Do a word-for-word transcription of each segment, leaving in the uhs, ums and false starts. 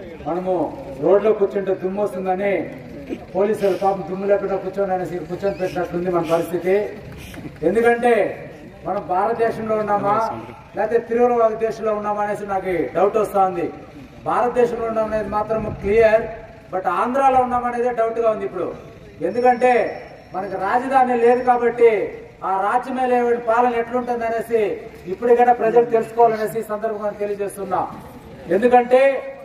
మనము రోడ్లో కూర్చుంటే దుమ్ము వస్తుందని పోలీసులు పాపం దుమ్ము లేకుండా కూర్చొని అనేసి కూర్చొని పెట్టినట్లుంది మన పరిస్థితి. ఎందుకంటే మనం భారతదేశంలో ఉన్నామా లేకపోతే తీవ్రవాద దేశంలో ఉన్నామా అనేసి నాకు డౌట్ వస్తా ఉంది. భారతదేశంలో ఉన్నామనేది మాత్రం క్లియర్, బట్ ఆంధ్రాలో ఉన్నామనేదే డౌట్ గా ఉంది ఇప్పుడు. ఎందుకంటే మనకి రాజధాని లేదు కాబట్టి ఆ రాజ్యమేలే పాలన ఎట్లుంటుంది అనేసి ఇప్పటికైనా ప్రజలు తెలుసుకోవాలనేసి సందర్భంగా తెలియజేస్తున్నా. ఎందుకంటే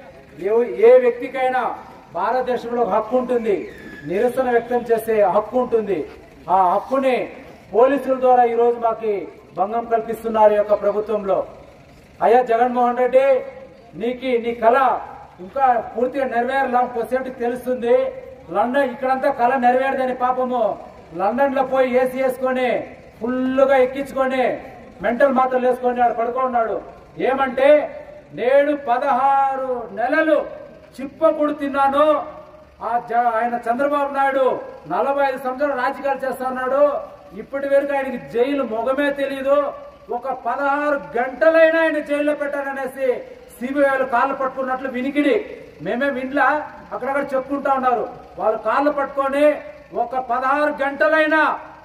ఏ వ్యక్తికైనా భారతదేశంలో హక్కు ఉంటుంది, నిరసన వ్యక్తం చేసే హక్కు ఉంటుంది. ఆ హక్కుని పోలీసుల ద్వారా ఈ రోజు మాకు భంగం కల్పిస్తున్నారు ఈ యొక్క ప్రభుత్వంలో. అయ్యా జగన్మోహన్ రెడ్డి, నీకి నీ కళ ఇంకా పూర్తిగా నెరవేరలా కొద్దిసేపటికి తెలుస్తుంది. లండన్ ఇక్కడంతా కళ నెరవేరదని పాపము లండన్ లో పోయి ఏసీ వేసుకొని ఫుల్గా ఎక్కించుకొని మెంటల్ మాత్రలు వేసుకొని ఆడు పడుకున్నాడు. ఏమంటే నేడు పదహారు నెలలు చిప్పకుడు తిన్నాను. ఆయన చంద్రబాబు నాయుడు నలభై ఐదు సంవత్సరాలు రాజకీయాలు చేస్తా ఉన్నాడు. ఇప్పటి వరకు ఆయనకి జైలు మొగమే తెలియదు. ఒక పదహారు గంటలైనా ఆయన జైల్లో పెట్టారనేసి సిబిఐలు కాళ్ళు పట్టుకున్నట్లు వినికిడి. మేమే వింట్లా అక్కడక్కడ చెప్పుకుంటా ఉన్నారు. వాళ్ళు కాళ్ళు పట్టుకొని ఒక పదహారు గంటలైనా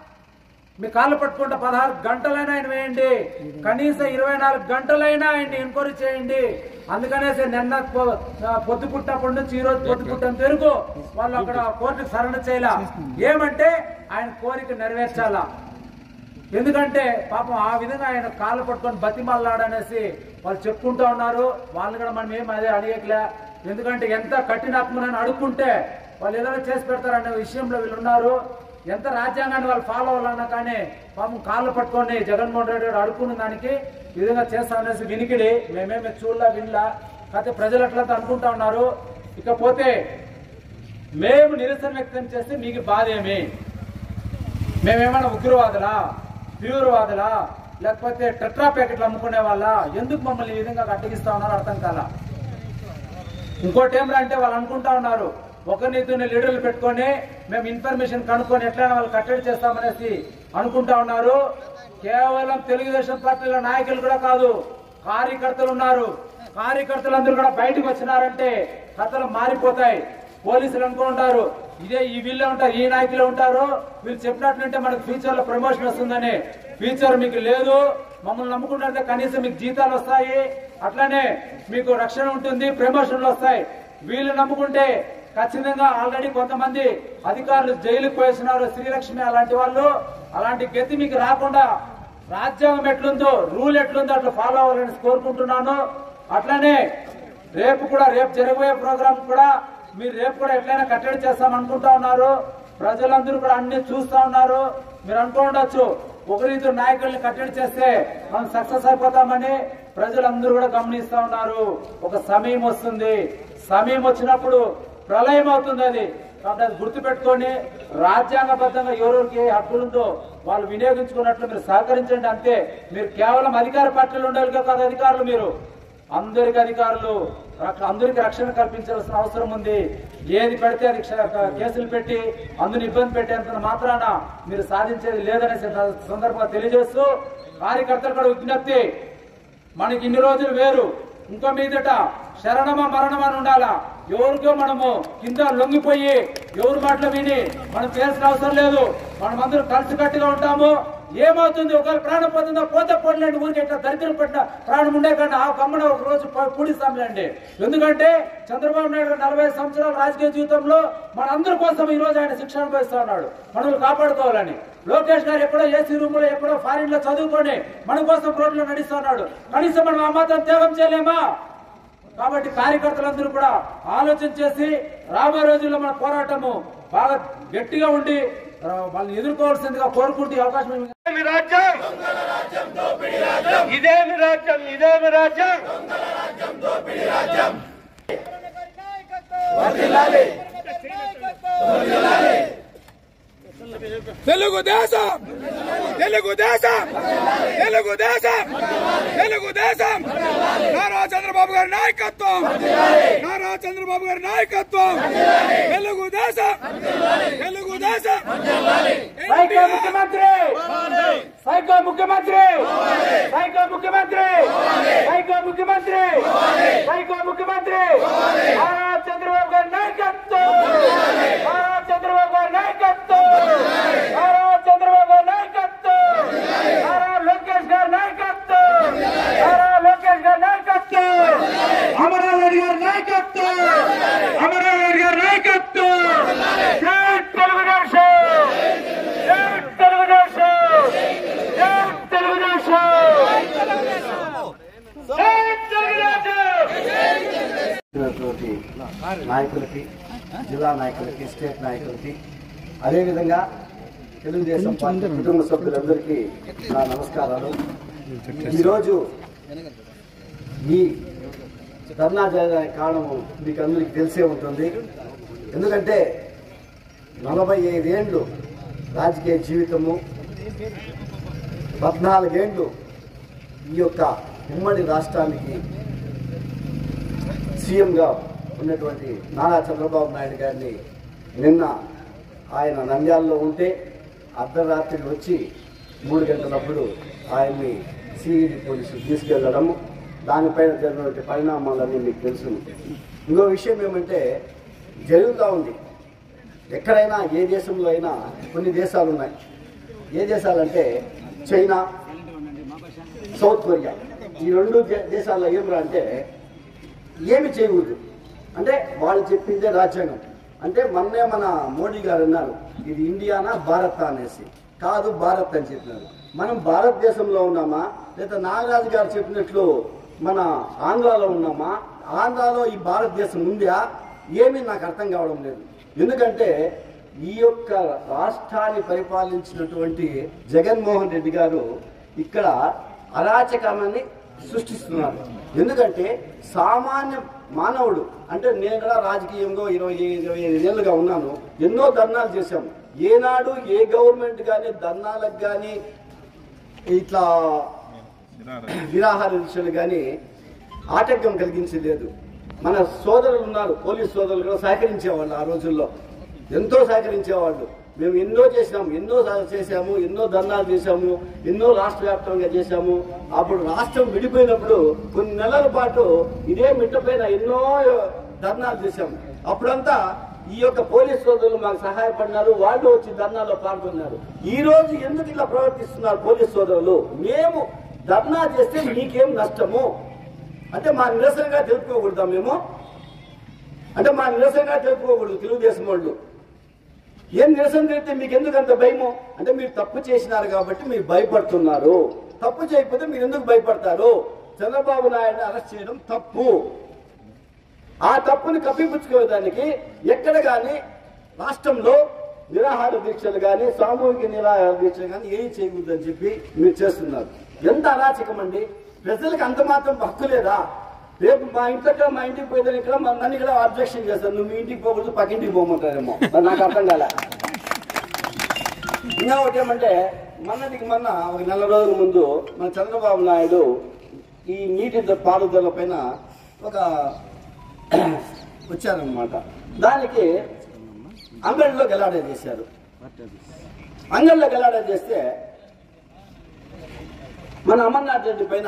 మీ కాళ్ళు పట్టుకుంటే పదహారు గంటలైనా ఆయన వేయండి, కనీసం ఇరవై నాలుగు గంటలైనా ఆయన్ని ఎంక్వైరీ చేయండి. అందుకనేసి నిన్న పొద్దు పుట్టినప్పటి నుంచి ఈ రోజు పొద్దు పుట్టినంత వరకు వాళ్ళు అక్కడ కోర్టుకు సరణ చేయాల. ఏమంటే ఆయన కోరిక నెరవేర్చాలా. ఎందుకంటే పాపం ఆ విధంగా ఆయన కాళ్ళు పట్టుకొని బతిమల్లాడనేసి వాళ్ళు చెప్పుకుంటా ఉన్నారు. వాళ్ళు కూడా మనం ఏం అదే అడిగట్లే. ఎందుకంటే ఎంత కఠినాత్మని అడుక్కుంటే వాళ్ళు ఏదైనా చేసి పెడతారనే విషయంలో వీళ్ళు ఉన్నారు. ఎంత రాజ్యాంగాన్ని వాళ్ళు ఫాలో అవ్వాలన్నా కానీ పాపం కాళ్ళు పట్టుకొని జగన్మోహన్ రెడ్డి గారు అడుక్కున్న దానికి ఈ విధంగా చేస్తామనేసి వినికిడి. మేమేమి చూడలా వినలా, కాకపోతే ప్రజలు అట్లంతా అనుకుంటా ఉన్నారు. ఇకపోతే మేము నిరసన వ్యక్తం చేస్తే మీకు బాధ ఏమి? మేమేమైనా ఉగ్రవాదులా, తీవ్రవాదులా, లేకపోతే టెట్రా ప్యాకెట్లు అమ్ముకునే వాళ్ళ? ఎందుకు మమ్మల్ని ఈ విధంగా అడ్డగిస్తా ఉన్నారు అర్థం కాలా. ఇంకోటి ఏమిరా అంటే వాళ్ళు అనుకుంటా ఉన్నారు ఒకరినిద్దరిని లీడర్లు పెట్టుకొని మేము ఇన్ఫర్మేషన్ కనుక్కొని ఎట్లయినా వాళ్ళు కట్టడి చేస్తామనేసి అనుకుంటా ఉన్నారు. కేవలం తెలుగుదేశం పార్టీల నాయకులు కూడా కాదు, కార్యకర్తలు ఉన్నారు. కార్యకర్తలందరూ కూడా బయటకు వచ్చినారంటే కథలు మారిపోతాయి. పోలీసులు అనుకుంటారు ఇదే ఈ వీళ్ళే ఉంటారు, ఈ నాయకులే ఉంటారు, వీళ్ళు చెప్పినట్లుంటే మనకు ఫ్యూచర్ లో ప్రమోషన్ వస్తుందని. ఫ్యూచర్ మీకు లేదు. మమ్మల్ని నమ్ముకుంటే కనీసం మీకు జీతాలు వస్తాయి, అట్లానే మీకు రక్షణ ఉంటుంది, ప్రమోషన్లు వస్తాయి. వీళ్ళు నమ్ముకుంటే ఖచ్చితంగా ఆల్రెడీ కొంతమంది అధికారులు జైలుకు పోయిస్తున్నారు, శ్రీలక్ష్మి అలాంటి వాళ్ళు. అలాంటి గతి మీకు రాకుండా రాజ్యాంగం ఎట్లుందో, రూల్ ఎట్లుందో అట్లా ఫాలో అవ్వాలని కోరుకుంటున్నాను. అట్లానే రేపు కూడా రేపు జరగబోయే ప్రోగ్రామ్ కూడా మీరు రేపు కూడా ఎట్లయినా కట్టడి చేస్తాం అనుకుంటా ఉన్నారు. ప్రజలందరూ కూడా అన్ని చూస్తా ఉన్నారు. మీరు అనుకోండొచ్చు ఒకరిద్దరు నాయకుల్ని కట్టడి చేస్తే మనం సక్సెస్ అయిపోతామని. ప్రజలందరూ కూడా గమనిస్తా ఉన్నారు. ఒక సమయం వస్తుంది, సమయం వచ్చినప్పుడు ప్రళయం అవుతుంది అది. కాబట్టి అది గుర్తుపెట్టుకొని రాజ్యాంగబద్ధంగా ఎవరికి హక్కులుందో వాళ్ళు వినియోగించుకున్నట్లు మీరు సహకరించండి అంతే. మీరు కేవలం అధికార పార్టీలు ఉండాలి కాదు అధికారులు, మీరు అందరికి అధికారులు, అందరికి రక్షణ కల్పించాల్సిన అవసరం ఉంది. ఏది పెడితే అది కేసులు పెట్టి అందరిని ఇబ్బంది పెట్టేంత మాత్రాన మీరు సాధించేది లేదనే సందర్భంగా తెలియజేస్తూ కార్యకర్తలు కూడా విజ్ఞప్తి, మనకి ఇన్ని రోజులు వేరు, ఇంకో మీదట శరణమా మరణమా అని ఉండాలా. ఎవరికో మనము కింద లొంగిపోయి ఎవరి మాటలు విని మనం చేయాల్సిన అవసరం లేదు. మనమందరూ కలిసికట్టుగా ఉంటాము. ఏమవుతుంది ఒకవేళ ప్రాణం పోతుందో పోతే పోలేండి, ఊరికి ఎట్లా దరిద్రం పెట్టిన ప్రాణం ఉండే కంటే ఆ గమ్మన ఒక రోజు పూడిస్తాంలేండి. ఎందుకంటే చంద్రబాబు నాయుడు నలభై సంవత్సరాల రాజకీయ జీవితంలో మనందరి కోసం ఈ రోజు ఆయన శిక్షణ అనుభవిస్తా ఉన్నాడు, మనల్ని కాపాడుకోవాలని. లోకేష్ గారు ఎక్కడో ఏసీ రూమ్ లో ఎక్కడో ఫారిన్ లో చదువుకొని మన కోసం రోడ్లో నడుస్తా ఉన్నాడు. కనీసం మనం ఆ మాత్రం త్యాగం చేయలేమా? కాబట్టి కార్యకర్తలందరూ కూడా ఆలోచన చేసి రాబోయే రోజుల్లో మన పోరాటము బాగా గట్టిగా ఉండి వాళ్ళని ఎదుర్కోవాల్సిందిగా కోరుకుంటే అవకాశం. ఇదేమి రాజ్యం, ఇదేమి రాజ్యం, ఇదేమి రాజ్యం. తెలుగుదేశం, తెలుగుదేశం, తెలుగుదేశం, తెలుగుదేశం. నారా చంద్రబాబు గారి నాయకత్వం, నారా చంద్రబాబు గారి నాయకత్వం. తెలుగుదేశం, తెలుగుదేశం. సైకో ముఖ్యమంత్రి, సైకో ముఖ్యమంత్రి, సైకో ముఖ్యమంత్రి, సైకో ముఖ్యమంత్రి, సైకో ముఖ్యమంత్రి. నాయకత్వం అమరవీర్ గారి నాయకత్వం జై తెలుగుదేశం జై తెలుగుదేశం జై తెలుగుదేశం జై తెలుగుదేశం నాయకులకి జిల్లా నాయకులకి స్టేట్ నాయకులకి అదేవిధంగా తెలుగుదేశం పార్టీ కుటుంబ సభ్యులందరికీ నా నమస్కారాలు. ఈరోజు ఈ ధర్నా చేయడానికి కారణము మీకు అందరికీ తెలిసే ఉంటుంది. ఎందుకంటే నలభై ఐదేండ్లు రాజకీయ జీవితము, పద్నాలుగేండ్లు ఈ యొక్క ఉమ్మడి రాష్ట్రానికి సీఎంగా ఉన్నటువంటి నారా చంద్రబాబు నాయుడు గారిని నిన్న ఆయన నంద్యాలలో ఉంటే అర్ధరాత్రి వచ్చి మూడు గంటలప్పుడు ఆయన్ని సిఈడి పోలీసులు తీసుకెళ్లడము, దానిపైన జరిగినటువంటి పరిణామాలన్నీ మీకు తెలుసు. ఇంకో విషయం ఏమంటే జరుగుతూ ఉంది ఎక్కడైనా ఏ దేశంలో అయినా కొన్ని దేశాలు ఉన్నాయి. ఏ దేశాలంటే చైనా, సౌత్ కొరియా. ఈ రెండు దేశాల్లో ఏమిరా అంటే ఏమి చేయకూడదు అంటే వాళ్ళు చెప్పిందే రాజ్యాంగం. అంటే మొన్నే మన మోడీ గారు అన్నారు ఇది ఇండియానా భారత్ అనేసి. కాదు, భారత్ అని చెప్పినారు. మనం భారతదేశంలో ఉన్నామా లేదా నాగరాజు గారు చెప్పినట్లు మన ఆంధ్రాలో ఉన్నామా? ఆంధ్రాలో ఈ భారతదేశం ఉందా ఏమీ నాకు అర్థం కావడం లేదు. ఎందుకంటే ఈ యొక్క రాష్ట్రాన్ని పరిపాలించినటువంటి జగన్మోహన్ రెడ్డి గారు ఇక్కడ అరాచకాన్ని సృష్టిస్తున్నారు. ఎందుకంటే సామాన్య మానవుడు అంటే నేను కూడా రాజకీయంగా ఇరవై ఇరవై ఐదు ఏళ్ళుగా ఉన్నాను. ఎన్నో ధర్నాలు చేశాము. ఏనాడు ఏ గవర్నమెంట్ కానీ ధర్నాలకు కానీ ఇట్లా నిరాహార దీక్షలు కానీ ఆటంకం కలిగించలేదు. మన సోదరులు ఉన్నారు, పోలీస్ సోదరులు కూడా సహకరించేవాళ్ళు. ఆ రోజుల్లో ఎంతో సహకరించేవాళ్ళు. మేము ఎన్నో చేసాము, ఎన్నో చేశాము, ఎన్నో ధర్నాలు చేశాము, ఎన్నో రాష్ట్ర వ్యాప్తంగా చేశాము. అప్పుడు రాష్ట్రం విడిపోయినప్పుడు కొన్ని నెలల పాటు ఇదే మిట్టపైన ఎన్నో ధర్నాలు చేశాము. అప్పుడంతా ఈ యొక్క పోలీస్ సోదరులు మాకు సహాయపడినారు, వాళ్ళు వచ్చి ధర్నాలో పాల్గొన్నారు. ఈ రోజు ఎందుకు ఇలా ప్రవర్తిస్తున్నారు పోలీస్ సోదరులు? మేము ధర్నా చేస్తే మీకేం నష్టము అంటే మా నిరసనగా తెలుపుకోకూడదా? మేము అంటే మా నిరసనగా తెలుపుకోకూడదు తెలుగుదేశం వాళ్ళు. ఏం నిరసన తెలిపితే మీకు ఎందుకు అంత భయము అంటే మీరు తప్పు చేసినారు కాబట్టి మీరు భయపడుతున్నారు. తప్పు చేయకపోతే మీరు ఎందుకు భయపడతారు? చంద్రబాబు నాయుడు అరెస్ట్ చేయడం తప్పు. ఆ తప్పుని కప్పిపుచ్చుకోవడానికి ఎక్కడ కానీ రాష్ట్రంలో నిరాహార దీక్షలు కానీ సామూహిక నిరాహార దీక్షలు కానీ ఏమి చేయకూడదని చెప్పి మీరు చేస్తున్నారు. ఎంత అరాచకం అండి! ప్రజలకు అంత మాత్రం హక్కు లేదా? రేపు మా ఇంట్లో మా ఇంటికి పోయిన ఇక్కడ నన్ను ఇక్కడ అబ్జెక్షన్ చేస్తాను, నువ్వు మీ ఇంటికి పోకూడదు పక్కింటికి పోమంటారేమో. నాకు అర్థం కాలే. ఇంకా ఒకటి ఏమంటే మొన్నటికి మొన్న ఒక నెల రోజుల ముందు మన చంద్రబాబు నాయుడు ఈ నీటి పారుదల పైన ఒక వచ్చారనమాట. దానికి అంగడిలో గెలాడే చేశారు. అంగడిలో గెలాడే చేస్తే మన అమర్నాథ్ రెడ్డి పైన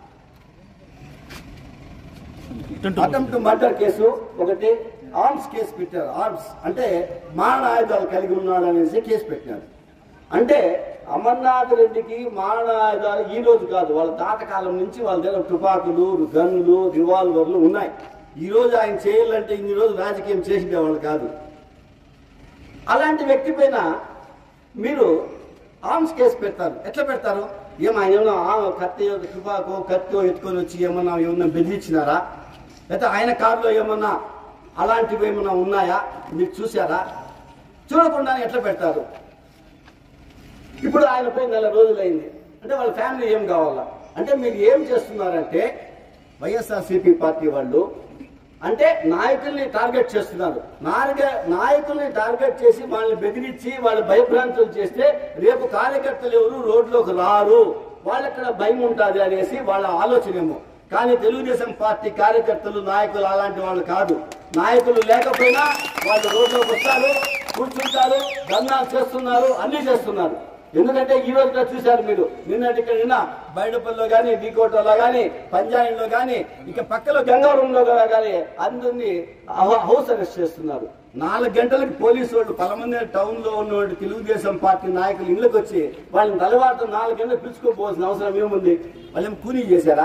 అటెంప్ట్ మర్డర్ కేసు ఒకటి, ఆర్మ్స్ కేసు పెట్టారు. ఆర్మ్స్ అంటే మారణ ఆయుధాలు కలిగి ఉన్నాడు అనేసి కేసు పెట్టినారు. అంటే అమర్నాథ్ రెడ్డికి మారణ ఆయుధాలు ఈ రోజు కాదు, వాళ్ళ తాతకాలం నుంచి వాళ్ళ దగ్గర తుపాకులు, గన్లు, రివాల్వర్లు ఉన్నాయి. ఈ రోజు ఆయన చేయాలంటే ఇన్ని రోజు రాజకీయం చేసేవాళ్ళు కాదు. అలాంటి వ్యక్తి పైన మీరు ఆర్మ్స్ కేసు పెడతారు. ఎట్లా పెడతారు? ఏమో ఆయన ఏమన్నా కత్తి తుపాకు కత్తి ఎత్తుకొని వచ్చి ఏమన్నా ఏమన్నా బెదిరించినారా? లేకపోతే ఆయన కారులో ఏమన్నా అలాంటివి ఏమన్నా ఉన్నాయా మీరు చూసారా? చూడకుండానే ఎట్లా పెడతారు? ఇప్పుడు ఆయన పై నెల రోజులైంది అంటే వాళ్ళ ఫ్యామిలీ ఏం కావాలా? అంటే మీరు ఏం చేస్తున్నారంటే వైఎస్ఆర్సీపీ పార్టీ వాళ్ళు అంటే నాయకుల్ని టార్గెట్ చేస్తున్నారు. నాయకుల్ని టార్గెట్ చేసి వాళ్ళని బెదిరించి వాళ్ళు భయభ్రాంతులు చేస్తే రేపు కార్యకర్తలు ఎవరు రోడ్లోకి రారు, వాళ్ళక్కడ భయం ఉంటుంది అనేసి వాళ్ళ ఆలోచనేమో. కానీ తెలుగుదేశం పార్టీ కార్యకర్తలు నాయకులు అలాంటి వాళ్ళు కాదు. నాయకులు లేకపోయినా వాళ్ళు రోడ్లోకి వస్తారు, కూర్చుంటారు, ధర్నాలు చేస్తున్నారు, అన్ని చేస్తున్నారు. ఎందుకంటే ఈ రోజుగా చూశారు మీరు, నిన్నటి నిన్న బయటపల్లిలో కానీ బీకోటలో కానీ పంజాయిలో కానీ ఇక పక్కలో గంగావరంలో కానీ అందరినీ హౌస్ అరెస్ట్ చేస్తున్నారు. నాలుగు గంటలకు పోలీసు వాళ్ళు పలమంది టౌన్ లో ఉన్న తెలుగుదేశం పార్టీ నాయకులు ఇళ్ళకి వచ్చి వాళ్ళని తలవారితో నాలుగు గంటలు పిలుచుకోపోవాల్సిన అవసరం ఏముంది? వాళ్ళేం కూలీ చేశారా?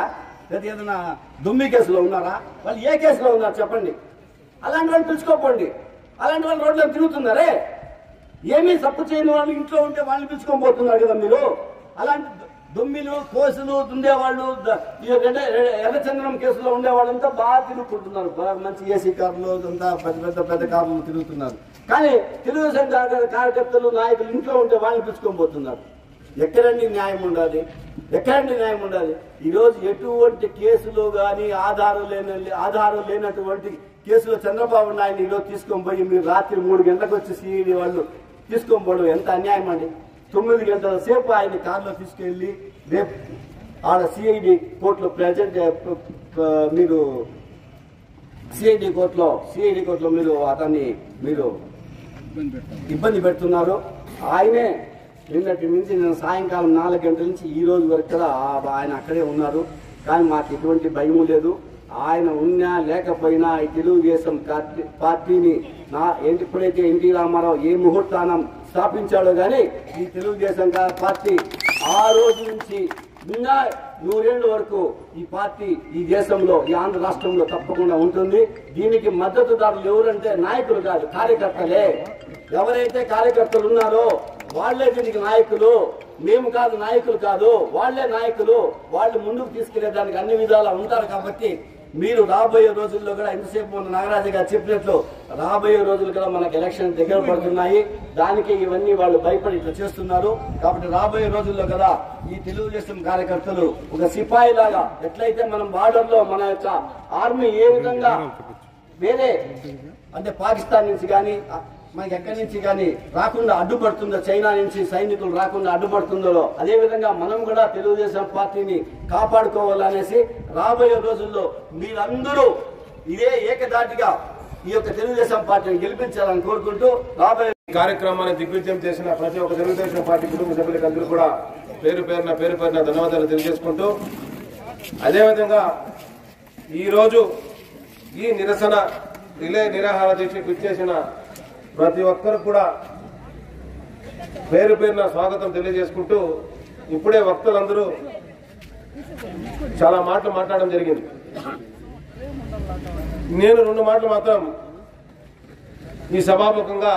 లేదా ఏదైనా దుమ్మి కేసులో ఉన్నారా? వాళ్ళు ఏ కేసులో ఉన్నారు చెప్పండి. అలాంటి వాళ్ళు పిలుచుకోపోండి. అలాంటి వాళ్ళు రోడ్లో తిరుగుతున్నారే, ఏమీ తప్పు చేయని వాళ్ళు ఇంట్లో ఉంటే వాళ్ళని పిలుచుకొని పోతున్నారు కదా మీరు. అలాంటి దొమ్మిలు కోసులు ఉండేవాళ్ళు, ఎర్రచంద్రం కేసులో ఉండేవాళ్ళంతా బాగా తిరుగుతుంటున్నారు. బాగా మంచి ఏసీ కార్లు అంతా పెద్ద పెద్ద పెద్ద కార్లు తిరుగుతున్నారు. కానీ తెలుగుదేశం కార్యకర్తలు నాయకులు ఇంట్లో ఉంటే వాళ్ళని పిలుచుకొని పోతున్నారు. ఎక్కడండి న్యాయం ఉండాలి? ఎక్కడండి న్యాయం ఉండాలి? ఈరోజు ఎటువంటి కేసులు కానీ ఆధారం లేని ఆధారం లేనటువంటి కేసులో చంద్రబాబు నాయుడు ఈరోజు తీసుకొని పోయి మీరు రాత్రి మూడు గంటలకు వచ్చి సిఈడి వాళ్ళు తీసుకొని పోవడం ఎంత అన్యాయం అండి. తొమ్మిది గంటల సేపు ఆయన కారులో తీసుకెళ్లి రేపు ఆడ సిఐడి కోర్టులో ప్రజెంట్ మీరు సిఐడి కోర్టులో సిఐడి కోర్టులో మీరు అతన్ని మీరు ఇబ్బంది పెడుతున్నారు. ఆయనే నిన్నటి నుంచి నేను సాయంకాలం నాలుగు గంటల నుంచి ఈ రోజు వరకు కూడా ఆయన అక్కడే ఉన్నారు. కానీ మాకు ఎటువంటి భయం లేదు. ఆయన ఉన్నా లేకపోయినా ఈ తెలుగుదేశం పార్టీని నా ఎప్పుడైతే ఎన్టీ రామారావు ఏ ముహూర్తానం స్థాపించాడో కానీ ఈ తెలుగుదేశం పార్టీ ఆ రోజు నుంచి ఇంకా నూరేళ్ల వరకు ఈ పార్టీ ఈ దేశంలో ఈ ఆంధ్ర రాష్ట్రంలో తప్పకుండా ఉంటుంది. దీనికి మద్దతుదారులు ఎవరంటే నాయకులు కాదు, కార్యకర్తలే. ఎవరైతే కార్యకర్తలు ఉన్నారో వాళ్లే దీనికి నాయకులు. మేము కాదు, నాయకులు కాదు, వాళ్లే నాయకులు. వాళ్ళు ముందుకు తీసుకెళ్లేదానికి అన్ని విధాలా ఉంటారు. కాబట్టి మీరు రాబోయే రోజుల్లో కూడా ఎంతసేపు మన నాగరాజు గారు చెప్పినట్లు రాబోయే రోజులు కూడా మనకు ఎలక్షన్ దగ్గర పడుతున్నాయి. దానికి ఇవన్నీ వాళ్ళు భయపడి ఇట్లా చేస్తున్నారు. కాబట్టి రాబోయే రోజుల్లో కదా ఈ తెలుగుదేశం కార్యకర్తలు ఒక సిపాయి లాగా ఎట్లయితే మనం బార్డర్ లో మన యొక్క ఆర్మీ ఏ విధంగా వేరే అంటే పాకిస్తాన్ నుంచి కానీ మనకి ఎక్కడి నుంచి కానీ రాకుండా అడ్డుపడుతుందో, చైనా నుంచి సైనికులు రాకుండా అడ్డుపడుతుందో అదే విధంగా మనం కూడా తెలుగుదేశం పార్టీని కాపాడుకోవాలనేసి రాబోయే రోజుల్లో మీరందరూ ఇదే ఏకదాటిగా ఈ యొక్క తెలుగుదేశం పార్టీని గెలిపించాలని కోరుకుంటూ రాబోయే కార్యక్రమాన్ని దిగ్విజయం చేసిన ప్రతి ఒక్క తెలుగుదేశం పార్టీ కుటుంబ సభ్యులకు అందరూ కూడా పేరు పేరున పేరు పేరున ధన్యవాదాలు తెలియజేసుకుంటూ అదేవిధంగా ఈరోజు ఈ నిరసన రిలే నిరాహార దీక్షకు ఇచ్చేసిన ప్రతి ఒక్కరు కూడా పేరు పేరున స్వాగతం తెలియజేసుకుంటూ ఇప్పుడే వక్తలందరూ చాలా మాటలు మాట్లాడడం జరిగింది. నేను రెండు మాటలు మాత్రం ఈ సభాముఖంగా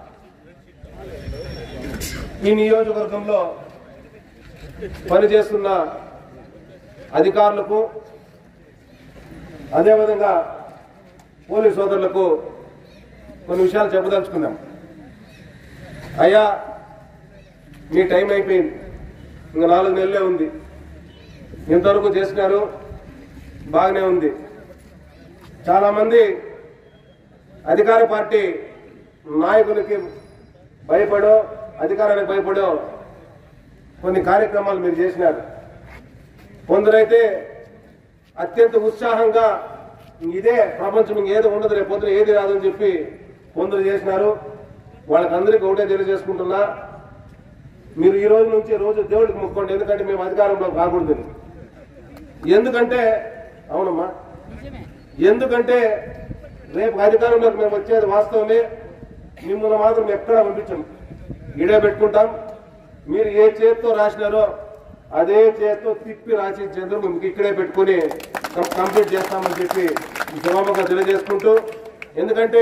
ఈ నియోజకవర్గంలో పనిచేస్తున్న అధికారులకు అదేవిధంగా పోలీస్ సోదరులకు కొన్ని విషయాలు చెప్పదలుచుకున్నాం. అయ్యా, మీ టైం అయిపోయింది, ఇంకా నాలుగు నెలలే ఉంది. ఇంతవరకు చేసినారు, బాగానే ఉంది. చాలా మంది అధికార పార్టీ నాయకులకి భయపడో అధికారానికి భయపడో కొన్ని కార్యక్రమాలు మీరు చేసినారు. కొందరైతే అత్యంత ఉత్సాహంగా ఇదే ప్రపంచం ఇంకేదో ఉండదు, రేపు పొద్దున ఏది రాదని చెప్పి కొందరు చేసినారు. వాళ్ళకందరికీ ఒకటే తెలియజేసుకుంటున్నా, మీరు ఈ రోజు నుంచి రోజు దేవుడికి మొక్కండి. ఎందుకంటే మేము అధికారంలో రాకూడదు. ఎందుకంటే అవునమ్మా ఎందుకంటే రేపు అధికారంలోకి మేము వచ్చేది వాస్తవమే. మిమ్మల్ని మాత్రం ఎక్కడా పంపించాం, ఇడే పెట్టుకుంటాం. మీరు ఏ చేతితో రాసినారో అదే చేతితో తిప్పి రాసించేందుకు మేము ఇక్కడే పెట్టుకుని కంప్లీట్ చేస్తామని చెప్పి జవాబుగా తెలియజేసుకుంటూ, ఎందుకంటే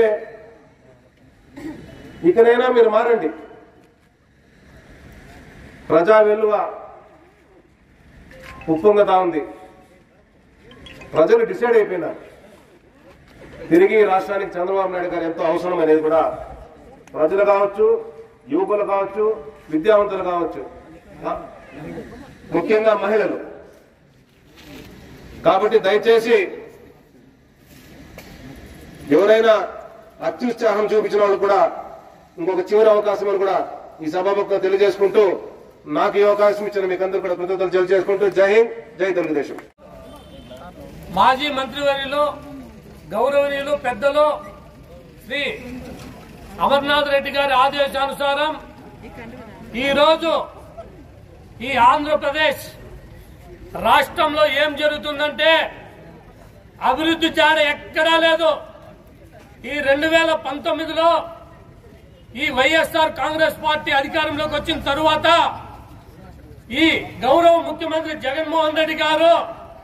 ఇకనైనా మీరు మారండి. ప్రజా విలువ ఉప్పొంగతా ఉంది. ప్రజలు డిసైడ్ అయిపోయినారు. తిరిగి రాష్ట్రానికి చంద్రబాబు నాయుడు గారు ఎంతో అవసరం అనేది కూడా ప్రజలు కావచ్చు, యువకులు కావచ్చు, విద్యావంతులు కావచ్చు, ముఖ్యంగా మహిళలు. కాబట్టి దయచేసి ఎవరైనా అత్యుత్సాహం చూపించిన వాళ్ళు కూడా ఇంకొక చివరి అవకాశం అని కూడా ఈ సభాముఖంగా తెలియజేసుకుంటూ, నాకు ఈ అవకాశం ఇచ్చిన మీకు అందరూ కూడా కృతజ్ఞతలు తెలియజేసుకుంటూ జై హింద్, జై తెలుగుదేశం. మాజీ మంత్రివర్యులు గౌరవనీయులు పెద్దలు శ్రీ అమర్నాథ్ రెడ్డి గారి ఆదేశానుసారం ఈరోజు ఈ ఆంధ్రప్రదేశ్ రాష్ట్రంలో ఏం జరుగుతుందంటే అభివృద్ధి చాడ ఎక్కడా లేదు. ఈ రెండు వేల పంతొమ్మిదిలో ఈ వైఎస్ఆర్ కాంగ్రెస్ పార్టీ అధికారంలోకి వచ్చిన తరువాత ఈ గౌరవ ముఖ్యమంత్రి జగన్మోహన్ రెడ్డి గారు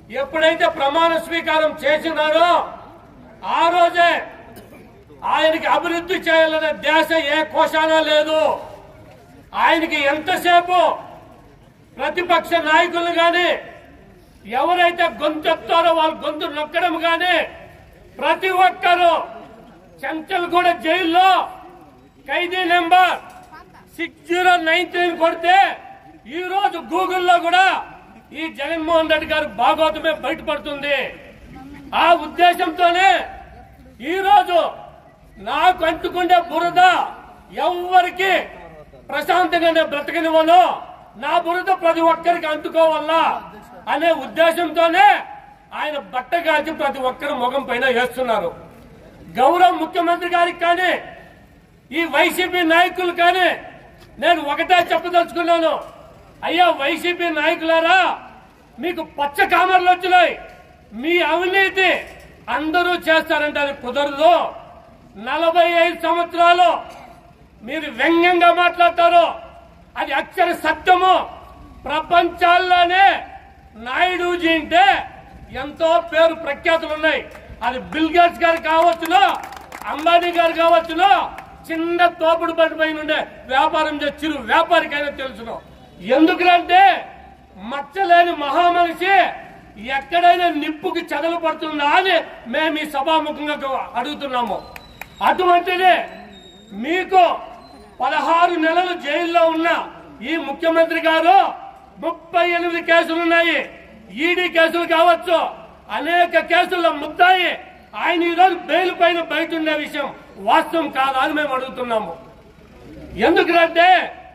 ఎప్పుడైతే ప్రమాణ స్వీకారం చేసినారో ఆ రోజే ఆయనకి అభివృద్ధి చేయాలనే ధ్యాస ఏ కోశానా లేదు. ఆయనకి ఎంతసేపు ప్రతిపక్ష నాయకులు గాని ఎవరైతే గొంతెత్తారో వాళ్ళ గొంతు నొక్కడం గాని, ప్రతి ఒక్కరూ చెంచల్గూడ జైల్లో ఖైదీ number six zero nine three కొడితే ఈ రోజు గూగుల్లో కూడా ఈ జగన్మోహన్ రెడ్డి గారు భాగవతమే బయటపడుతుంది. ఆ ఉద్దేశంతోనే ఈ రోజు నాకు అంటుకుండే బురద ఎవరికి ప్రశాంతంగా బ్రతకనివ్వను, నా బురద ప్రతి ఒక్కరికి అంటుకోవాలా అనే ఉద్దేశంతోనే ఆయన బట్ట కాల్చి ప్రతి ఒక్కరు ముఖం పైన వేస్తున్నారు. గౌరవ ముఖ్యమంత్రి గారికి కానీ ఈ వైసీపీ నాయకులు కానీ నేను ఒకటే చెప్పదలుచుకున్నాను. అయ్యా వైసీపీ నాయకులారా, మీకు పచ్చ కామర్లు వచ్చినాయి, మీ అవినీతి అందరూ చేస్తారంటే అది కుదరదు. నలభై ఐదు సంవత్సరాలు మీరు వ్యంగ్యంగా మాట్లాడతారు, అది అక్షర సత్యము. ప్రపంచాల్లోనే నాయుడుజీ అంటే ఎంతో పేరు ప్రఖ్యాతులు ఉన్నాయి. అది బిల్ గేట్స్ గారు కావచ్చును, అంబానీ గారు కావచ్చును, చిన్న తోపుడు బండి పైన ఉండే వ్యాపారం చేసే చిరు వ్యాపారికైనా తెలుసును. ఎందుకంటే మచ్చలేని మహామనిషి ఎక్కడైనా నిప్పుకి చెదలు పడుతుందా అని మేము ఈ సభాముఖంగా అడుగుతున్నాము. అటువంటిది మీకు పదహారు నెలలు జైల్లో ఉన్న ఈ ముఖ్యమంత్రి గారు ముప్పై ఎనిమిది కేసులున్నాయి. ఈడీ కేసులు కావచ్చు, అనేక కేసుల్లో ముద్దాయి ఆయన ఈరోజు బెయిల్ పైన బయట ఉండే విషయం వాస్తవం కాదా అని మేము అడుగుతున్నాము. ఎందుకంటే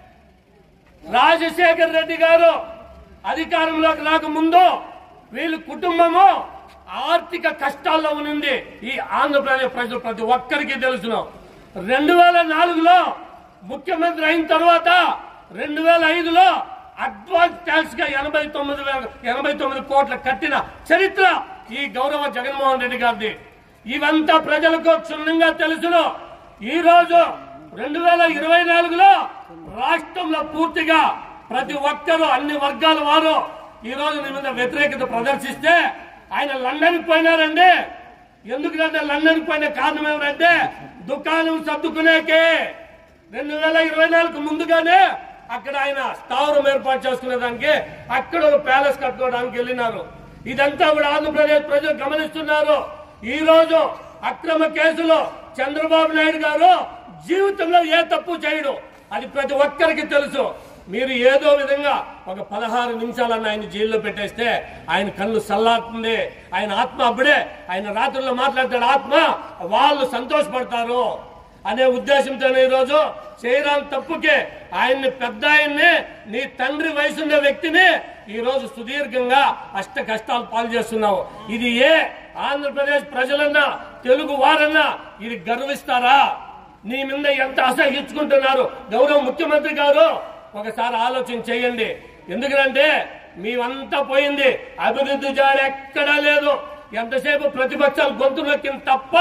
రాజశేఖర్ రెడ్డి గారు అధికారంలోకి రాకముందు వీళ్ళ కుటుంబము ఆర్థిక కష్టాల్లో ఉంది. ఈ ఆంధ్రప్రదేశ్ ప్రజలు ప్రతి ఒక్కరికి తెలుసును. రెండు వేల నాలుగులో ముఖ్యమంత్రి అయిన తర్వాత రెండు వేల ఐదులో అడ్వాన్స్ ట్యాక్స్ గా ఎనభై తొమ్మిది వేల ఎనభై తొమ్మిది కోట్ల కట్టిన చరిత్ర ఈ గౌరవ జగన్మోహన్ రెడ్డి గారిది. ఇవంతా ప్రజలకు క్షుణ్ణంగా తెలుసును. ఈ రోజు రెండు వేల ఇరవై నాలుగులో రాష్ట్రంలో పూర్తిగా ప్రతి ఒక్కరూ అన్ని వర్గాల వారు ఈ రోజు నీ మీద వ్యతిరేకత ప్రదర్శిస్తే ఆయన లండన్ పోయినారండి. ఎందుకంటే లండన్ పోయిన కారణం ఏమంటే దుకాణం సర్దుకునేకే. రెండు వేల ఇరవై నాలుగు ముందుగానే అక్కడ ఆయన స్థావరం ఏర్పాటు చేసుకునే దానికి అక్కడ ఒక ప్యాలెస్ కట్టుకోవడానికి వెళ్ళినారు. ఇదంతా కూడా ఆంధ్రప్రదేశ్ ప్రజలు గమనిస్తున్నారు. ఈ రోజు అక్రమ కేసులో చంద్రబాబు నాయుడు గారు జీవితంలో ఏ తప్పు చేయడు, అది ప్రతి ఒక్కరికి తెలుసు. మీరు ఏదో విధంగా ఒక పదహారు నిమిషాలన్న ఆయన జైల్లో పెట్టేస్తే ఆయన కళ్ళు సల్లారుతుంది, ఆయన ఆత్మ అప్పుడే ఆయన రాత్రుల్లో మాట్లాడతాడు ఆత్మ, వాళ్ళు సంతోషపడతారు అనే ఉద్దేశంతోనే ఈరోజు చేయరాని తప్పుకే ఆయన్ని పెద్ద ఆయన్ని నీ తండ్రి వయసున్న వ్యక్తిని ఈ రోజు సుదీర్ఘంగా అష్ట కష్టాలు పాలు చేస్తున్నావు. ఇది ఏ ఆంధ్రప్రదేశ్ ప్రజలన్నా తెలుగు వారన్నా ఇది గర్విస్తారా? నీ మీద ఎంత అసహించుకుంటున్నారు గౌరవ ముఖ్యమంత్రి గారు, ఒకసారి ఆలోచన చేయండి. ఎందుకంటే మీవంతా పోయింది, అభివృద్ధి జాడ ఎక్కడా లేదు. ఎంతసేపు ప్రతిపక్షాలు గొంతు నొక్కింది తప్ప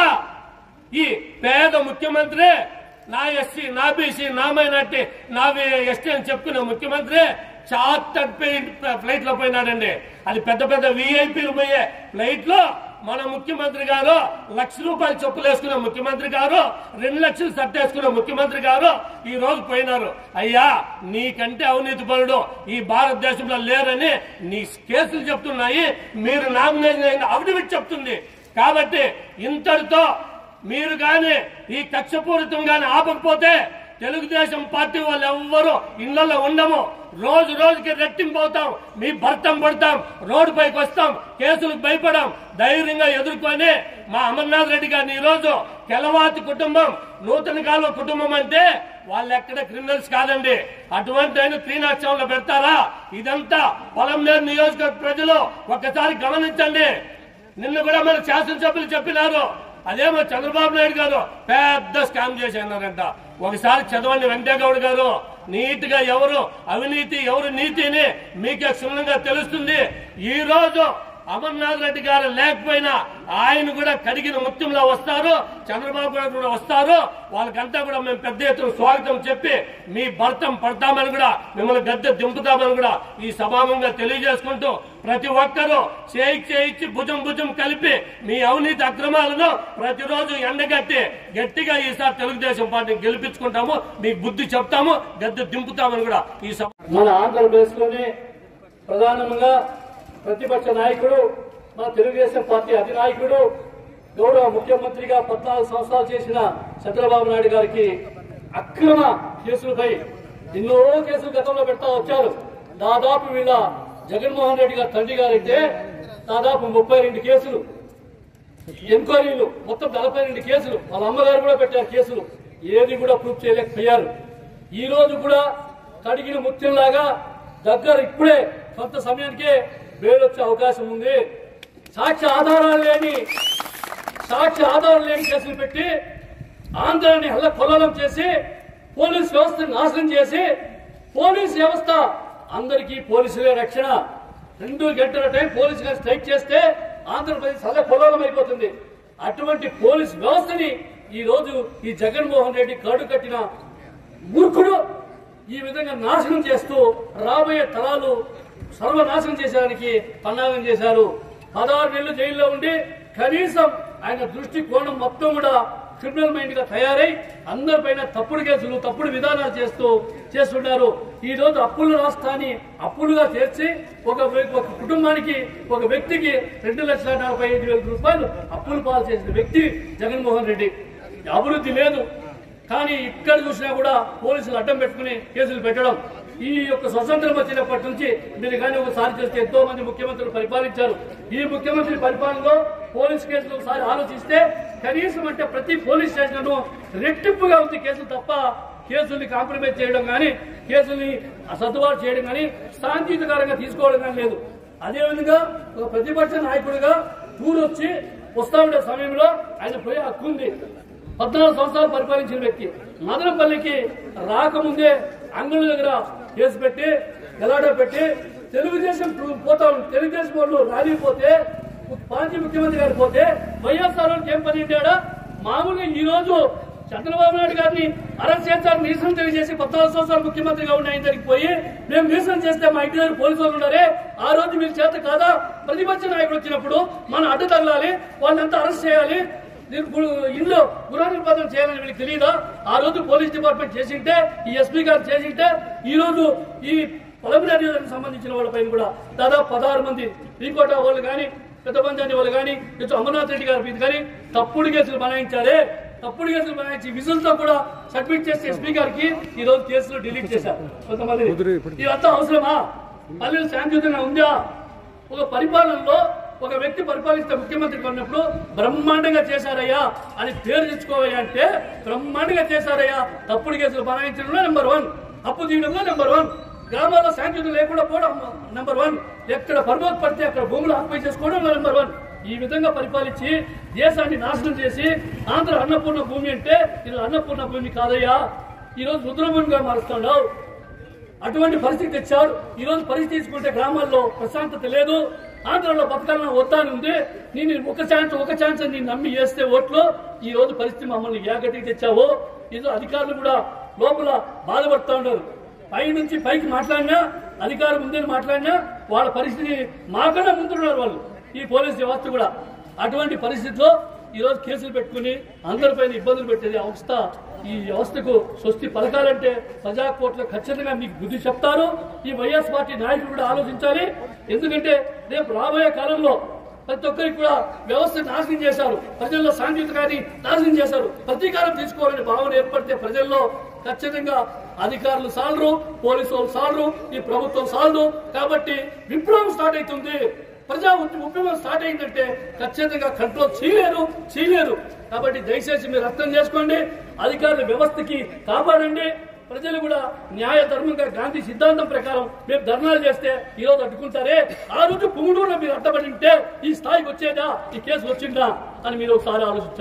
ఈ పేద ముఖ్యమంత్రి నా ఎస్సీ నా బీసీ నా మైనార్టీ నా ఎస్టీ అని చెప్పుకునే ముఖ్యమంత్రి చార్టర్డ్ ఫ్లైట్ లో పోయినాడండి. అది పెద్ద పెద్ద విఐపీలు పోయే ఫ్లైట్ లో మన ముఖ్యమంత్రి గారు లక్ష రూపాయలు చెప్పులు వేసుకున్న ముఖ్యమంత్రి గారు రెండు లక్షలు సట్టేసుకున్న ముఖ్యమంత్రి గారు ఈ రోజు పోయినారు. అయ్యా నీకంటే అవినీతి పరుడు ఈ భారతదేశంలో లేరని నీ కేసులు చెప్తున్నాయి, మీరు నామినేషన్ అయిన అవినీతి చెప్తుంది. కాబట్టి ఇంతటితో మీరు గాని ఈ కక్షపూరితంగానే ఆపకపోతే తెలుగుదేశం పార్టీ వాళ్ళు ఎవ్వరూ ఇళ్లలో ఉండము. రోజు రోజుకి రెట్టింపు అవుతాం, మీ భర్తం పడతాం, రోడ్డు పైకి వస్తాం, కేసులకు భయపడాం, ధైర్యంగా ఎదుర్కొని మా అమర్నాథ్ రెడ్డి గారిని ఈ రోజు కెలవాతి కుటుంబం నూతన కాలువ కుటుంబం అంటే వాళ్ళు ఎక్కడ క్రిమినల్స్ కాదండి. అటువంటి ఆయన త్రీనాక్షంలో పెడతారా? ఇదంతా పొలంనేరు నియోజకవర్గ ప్రజలు ఒక్కసారి గమనించండి. నిన్న కూడా మన శాసనసభ్యులు చెప్పినారు, అదేమో చంద్రబాబు నాయుడు గారు పెద్ద స్కామ్ చేశారంట. ఒకసారి చదవండి వెంకటేగౌడ్ గారు, నీట్ గా ఎవరు అవినీతి ఎవరు నీతిని మీకే క్షుణ్ణంగా తెలుస్తుంది. ఈ రోజు అమర్నాథ్ రెడ్డి గారు లేకపోయినా ఆయన కూడా కడిగిన ముత్యంలో వస్తారు, చంద్రబాబు గారు కూడా వస్తారు. వాళ్ళకంతా కూడా మేము పెద్ద ఎత్తున స్వాగతం చెప్పి మీ భర్తం పడతామని కూడా మిమ్మల్ని గద్దె దింపుతామని కూడా ఈ సభాముఖంగా తెలియజేసుకుంటూ ప్రతి ఒక్కరూ చేయి చేయించి భుజం భుజం కలిపి మీ అవినీతి అక్రమాలను ప్రతిరోజు ఎండగట్టి గట్టిగా ఈసారి తెలుగుదేశం పార్టీని గెలిపించుకుంటాము, మీకు బుద్ధి చెప్తాము, గద్దె దింపుతామని కూడా ఈ సభ మన ఆంధ్రప్రదేశ్ లోనే ప్రధానంగా ప్రతిపక్ష నాయకుడు, మన తెలుగుదేశం పార్టీ అధినాయకుడు, గౌరవ ముఖ్యమంత్రిగా పద్నాలుగు సంవత్సరాలు చేసిన చంద్రబాబు నాయుడు గారికి అక్రమ కేసులపై ఎన్నో కేసులు గతంలో పెడతా వచ్చారు. దాదాపు వీళ్ళ జగన్మోహన్ రెడ్డి గారి తండ్రి గారైతే దాదాపు ముప్పై రెండు కేసులు, ఎంక్వైరీలు మొత్తం నలభై రెండు కేసులు, వాళ్ళ అమ్మగారు కూడా పెట్టారు కేసులు. ఏది కూడా ప్రూఫ్ చేయలేకపోయారు. ఈ రోజు కూడా కడిగిన ముత్యంలాగా దగ్గర ఇప్పుడే కొంత సమయానికే బెయిల్ వచ్చే అవకాశం ఉంది. సాక్ష్య ఆధారాలు లేని సాక్ష్య ఆధారాలు లేని కేసులు పెట్టి ఆంధ్రాని హల్ల కొల్లం చేసి పోలీస్ వ్యవస్థను నాశనం చేసి పోలీస్ వ్యవస్థ అందరికీ పోలీసులే రక్షణ. రెండు గంటల టైం పోలీసు గారు స్ట్రైక్ చేస్తే ఆంధ్రప్రదేశ్ హల్ల కొల్లం అయిపోతుంది. అటువంటి పోలీస్ వ్యవస్థని ఈ రోజు ఈ జగన్మోహన్ రెడ్డి కడు కట్టిన మూర్ఖుడు ఈ విధంగా నాశనం చేస్తూ రాబోయే తరాలు సర్వనాశనం చేసేదానికి పన్నాగం చేశారు. పదహారు నెలలు జైల్లో ఉండి కనీసం ఆయన దృష్టి కోణం మొత్తం కూడా క్రిమినల్ మైండ్ గా తయారై అందరిపైన తప్పుడు కేసులు తప్పుడు విధానాలు చేస్తూ చేస్తున్నారు. ఈ రోజు అప్పుల రాష్ట్రాన్ని అప్పులుగా చేర్చి ఒక ఒక కుటుంబానికి ఒక వ్యక్తికి రెండు లక్షల నలభై ఐదు వేల రూపాయలు అప్పులు పాలు చేసిన వ్యక్తి జగన్మోహన్ రెడ్డి. అభివృద్ధి లేదు, కానీ ఇక్కడ చూసినా కూడా పోలీసులు అడ్డం పెట్టుకుని కేసులు పెట్టడం. ఈ యొక్క స్వతంత్రం వచ్చినప్పటి నుంచి మీరు కానీ ఒకసారి చేస్తే ఎంతో మంది ముఖ్యమంత్రులు పరిపాలించారు. ఈ ముఖ్యమంత్రి పరిపాలనలో పోలీసు కేసులు ఒకసారి ఆలోచిస్తే కనీసం అంటే ప్రతి పోలీస్ స్టేషన్ రెట్టింపుగా ఉంది కేసులు తప్ప కేసుల్ని కాంప్రమైజ్ చేయడం కానీ కేసుల్ని సర్దుబాటు చేయడం కానీ శాంతియుతకరంగా తీసుకోవడం కానీ లేదు. అదేవిధంగా ఒక ప్రతిపక్ష నాయకుడిగా టూర్ వచ్చి వస్తా ఉండే సమయంలో ఆయన పోయే హక్కు ఉంది. పద్నాలుగు సంవత్సరాలు పరిపాలించిన వ్యక్తి మదనపల్లికి రాకముందే అంగళ్ళ దగ్గర కేసు పెట్టి గలాటా పెట్టి తెలుగుదేశం పోతా తెలుగుదేశం వాళ్ళు రాలిపోతే మాజీ ముఖ్యమంత్రి గారు పోతే వైఎస్ఆర్ ఏం పని ఉంటాడా? మామూలుగా ఈ రోజు చంద్రబాబు నాయుడు గారిని అరెస్ట్ చేస్తారని నిరసన తెలియజేసి పద్నాలుగు సంవత్సరాలు ముఖ్యమంత్రిగా ఉన్న ఆయన దగ్గరికి పోయి మేము నిరసన చేస్తే మా ఇంటి దగ్గర పోలీసు వాళ్ళు ఉన్నారే, ఆ రోజు మీరు చేత కాదా? ప్రతిపక్ష నాయకుడు వచ్చినప్పుడు మనం అడ్డు తగలాలి, వాళ్ళంతా అరెస్ట్ చేయాలి, ఇంట్లో గృహ నిర్బంధం చేయాలని వీళ్ళకి తెలియదా? ఆ రోజు పోలీస్ డిపార్ట్మెంట్ చేసింటే, ఈ ఎస్పీ గారు చేసింటే ఈ రోజు ఈ పొలమినరీ సంబంధించిన వాళ్ళపైన కూడా దాదాపు పదహారు మంది రీకోట వాళ్ళు కానీ పెద్ద పంచాయతీ వాళ్ళు కానీ ఇటు అమర్నాథ్ రెడ్డి గారి మీద కానీ తప్పుడు కేసులు బనాయించారే. తప్పుడు కేసులు బనాయించి విజులతో కూడా సబ్మిట్ చేసి ఎస్పీ గారికి ఈ రోజు కేసులు డిలీట్ చేశారు కొంతమంది. ఇదంతా అవసరమా? పల్లెలు శాంతియుతంగా ఉందా? ఒక పరిపాలనలో ఒక వ్యక్తి పరిపాలిస్తే ముఖ్యమంత్రి కొన్నప్పుడు బ్రహ్మాండంగా చేశారయ్యా అని పేరు తెచ్చుకోవయ్యా అంటే బ్రహ్మాండంగా చేశారయ్యా. తప్పుడు కేసులు బనాయించడంలో నెంబర్ వన్, అప్పు తీయడంలో నెంబర్ వన్, గ్రామాల్లో శాంతియుతం లేకుండా పోవడం నెంబర్ వన్, ఎక్కడ పర్వత పడితే అక్కడ భూములు ఆక్యుపై చేసుకోవడం నెంబర్ వన్. ఈ విధంగా పరిపాలించి దేశాన్ని నాశనం చేసి ఆంధ్ర అన్నపూర్ణ భూమి అంటే ఇది అన్నపూర్ణ భూమి కాదయ్యా, ఈ రోజు రుద్రభూమిగా మారుస్తున్నావు. అటువంటి పరిస్థితి తెచ్చారు. ఈ రోజు పరిస్థితి తీసుకుంటే గ్రామాల్లో ప్రశాంతత లేదు. ఆంధ్రలో బతకాలన్న ఒత్తాని ఉంది. నేను ఒక ఛాన్స్ ఒక ఛాన్స్ నేను నమ్మి వేస్తే ఓట్లు ఈ రోజు పరిస్థితి మమ్మల్ని ఏగటికి తెచ్చావు. ఇది అధికారులు కూడా లోపల బాధపడుతూ ఉన్నారు. పై నుంచి పైకి మాట్లాడినా అధికారం ఉందని మాట్లాడినా వాళ్ళ పరిస్థితి మాకన్నా ముందున్నారు వాళ్ళు, ఈ పోలీస్ వ్యవస్థ కూడా. అటువంటి పరిస్థితిలో ఈ రోజు కేసులు పెట్టుకుని అందరిపైన ఇబ్బందులు పెట్టేది అవస్థ. ఈ వ్యవస్థకు స్వస్తి పలకాలంటే ప్రజాకోర్టులో ఖచ్చితంగా మీకు బుద్ధి చెప్తారు. ఈ వైఎస్ పార్టీ నాయకులు కూడా ఆలోచించాలి. ఎందుకంటే రేపు రాబోయే కాలంలో ప్రతి ఒక్కరికి కూడా వ్యవస్థ నాశనం చేశారు, ప్రజల్లో శాంతియుతాన్ని నాశనం చేశారు. ప్రతీకారం తీసుకోవాలనే భావన ఏర్పడితే ప్రజల్లో ఖచ్చితంగా అధికారులు సాలరు, పోలీసు వాళ్ళు సాలరు, ఈ ప్రభుత్వం సాలరు. కాబట్టి విప్లవం స్టార్ట్ అవుతుంది. ప్రజా ఉద్యమం స్టార్ట్ అయిందంటే ఖచ్చితంగా కంట్రోల్ చేయలేరు చేయలేరు కాబట్టి దయచేసి మీరు అర్థం చేసుకోండి. అధికారుల వ్యవస్థకి కాపాడండి. ప్రజలు కూడా న్యాయ ధర్మంగా గాంధీ సిద్ధాంతం ప్రకారం మేము ధర్నాలు చేస్తే ఈ రోజు అడ్డుకుంటారే, ఆ రోజు పుంగూరులో మీరు అడ్డపడి ఉంటే ఈ స్థాయికి వచ్చేదా, ఈ కేసు వచ్చిందా అని మీరు ఒకసారి ఆలోచించాలి.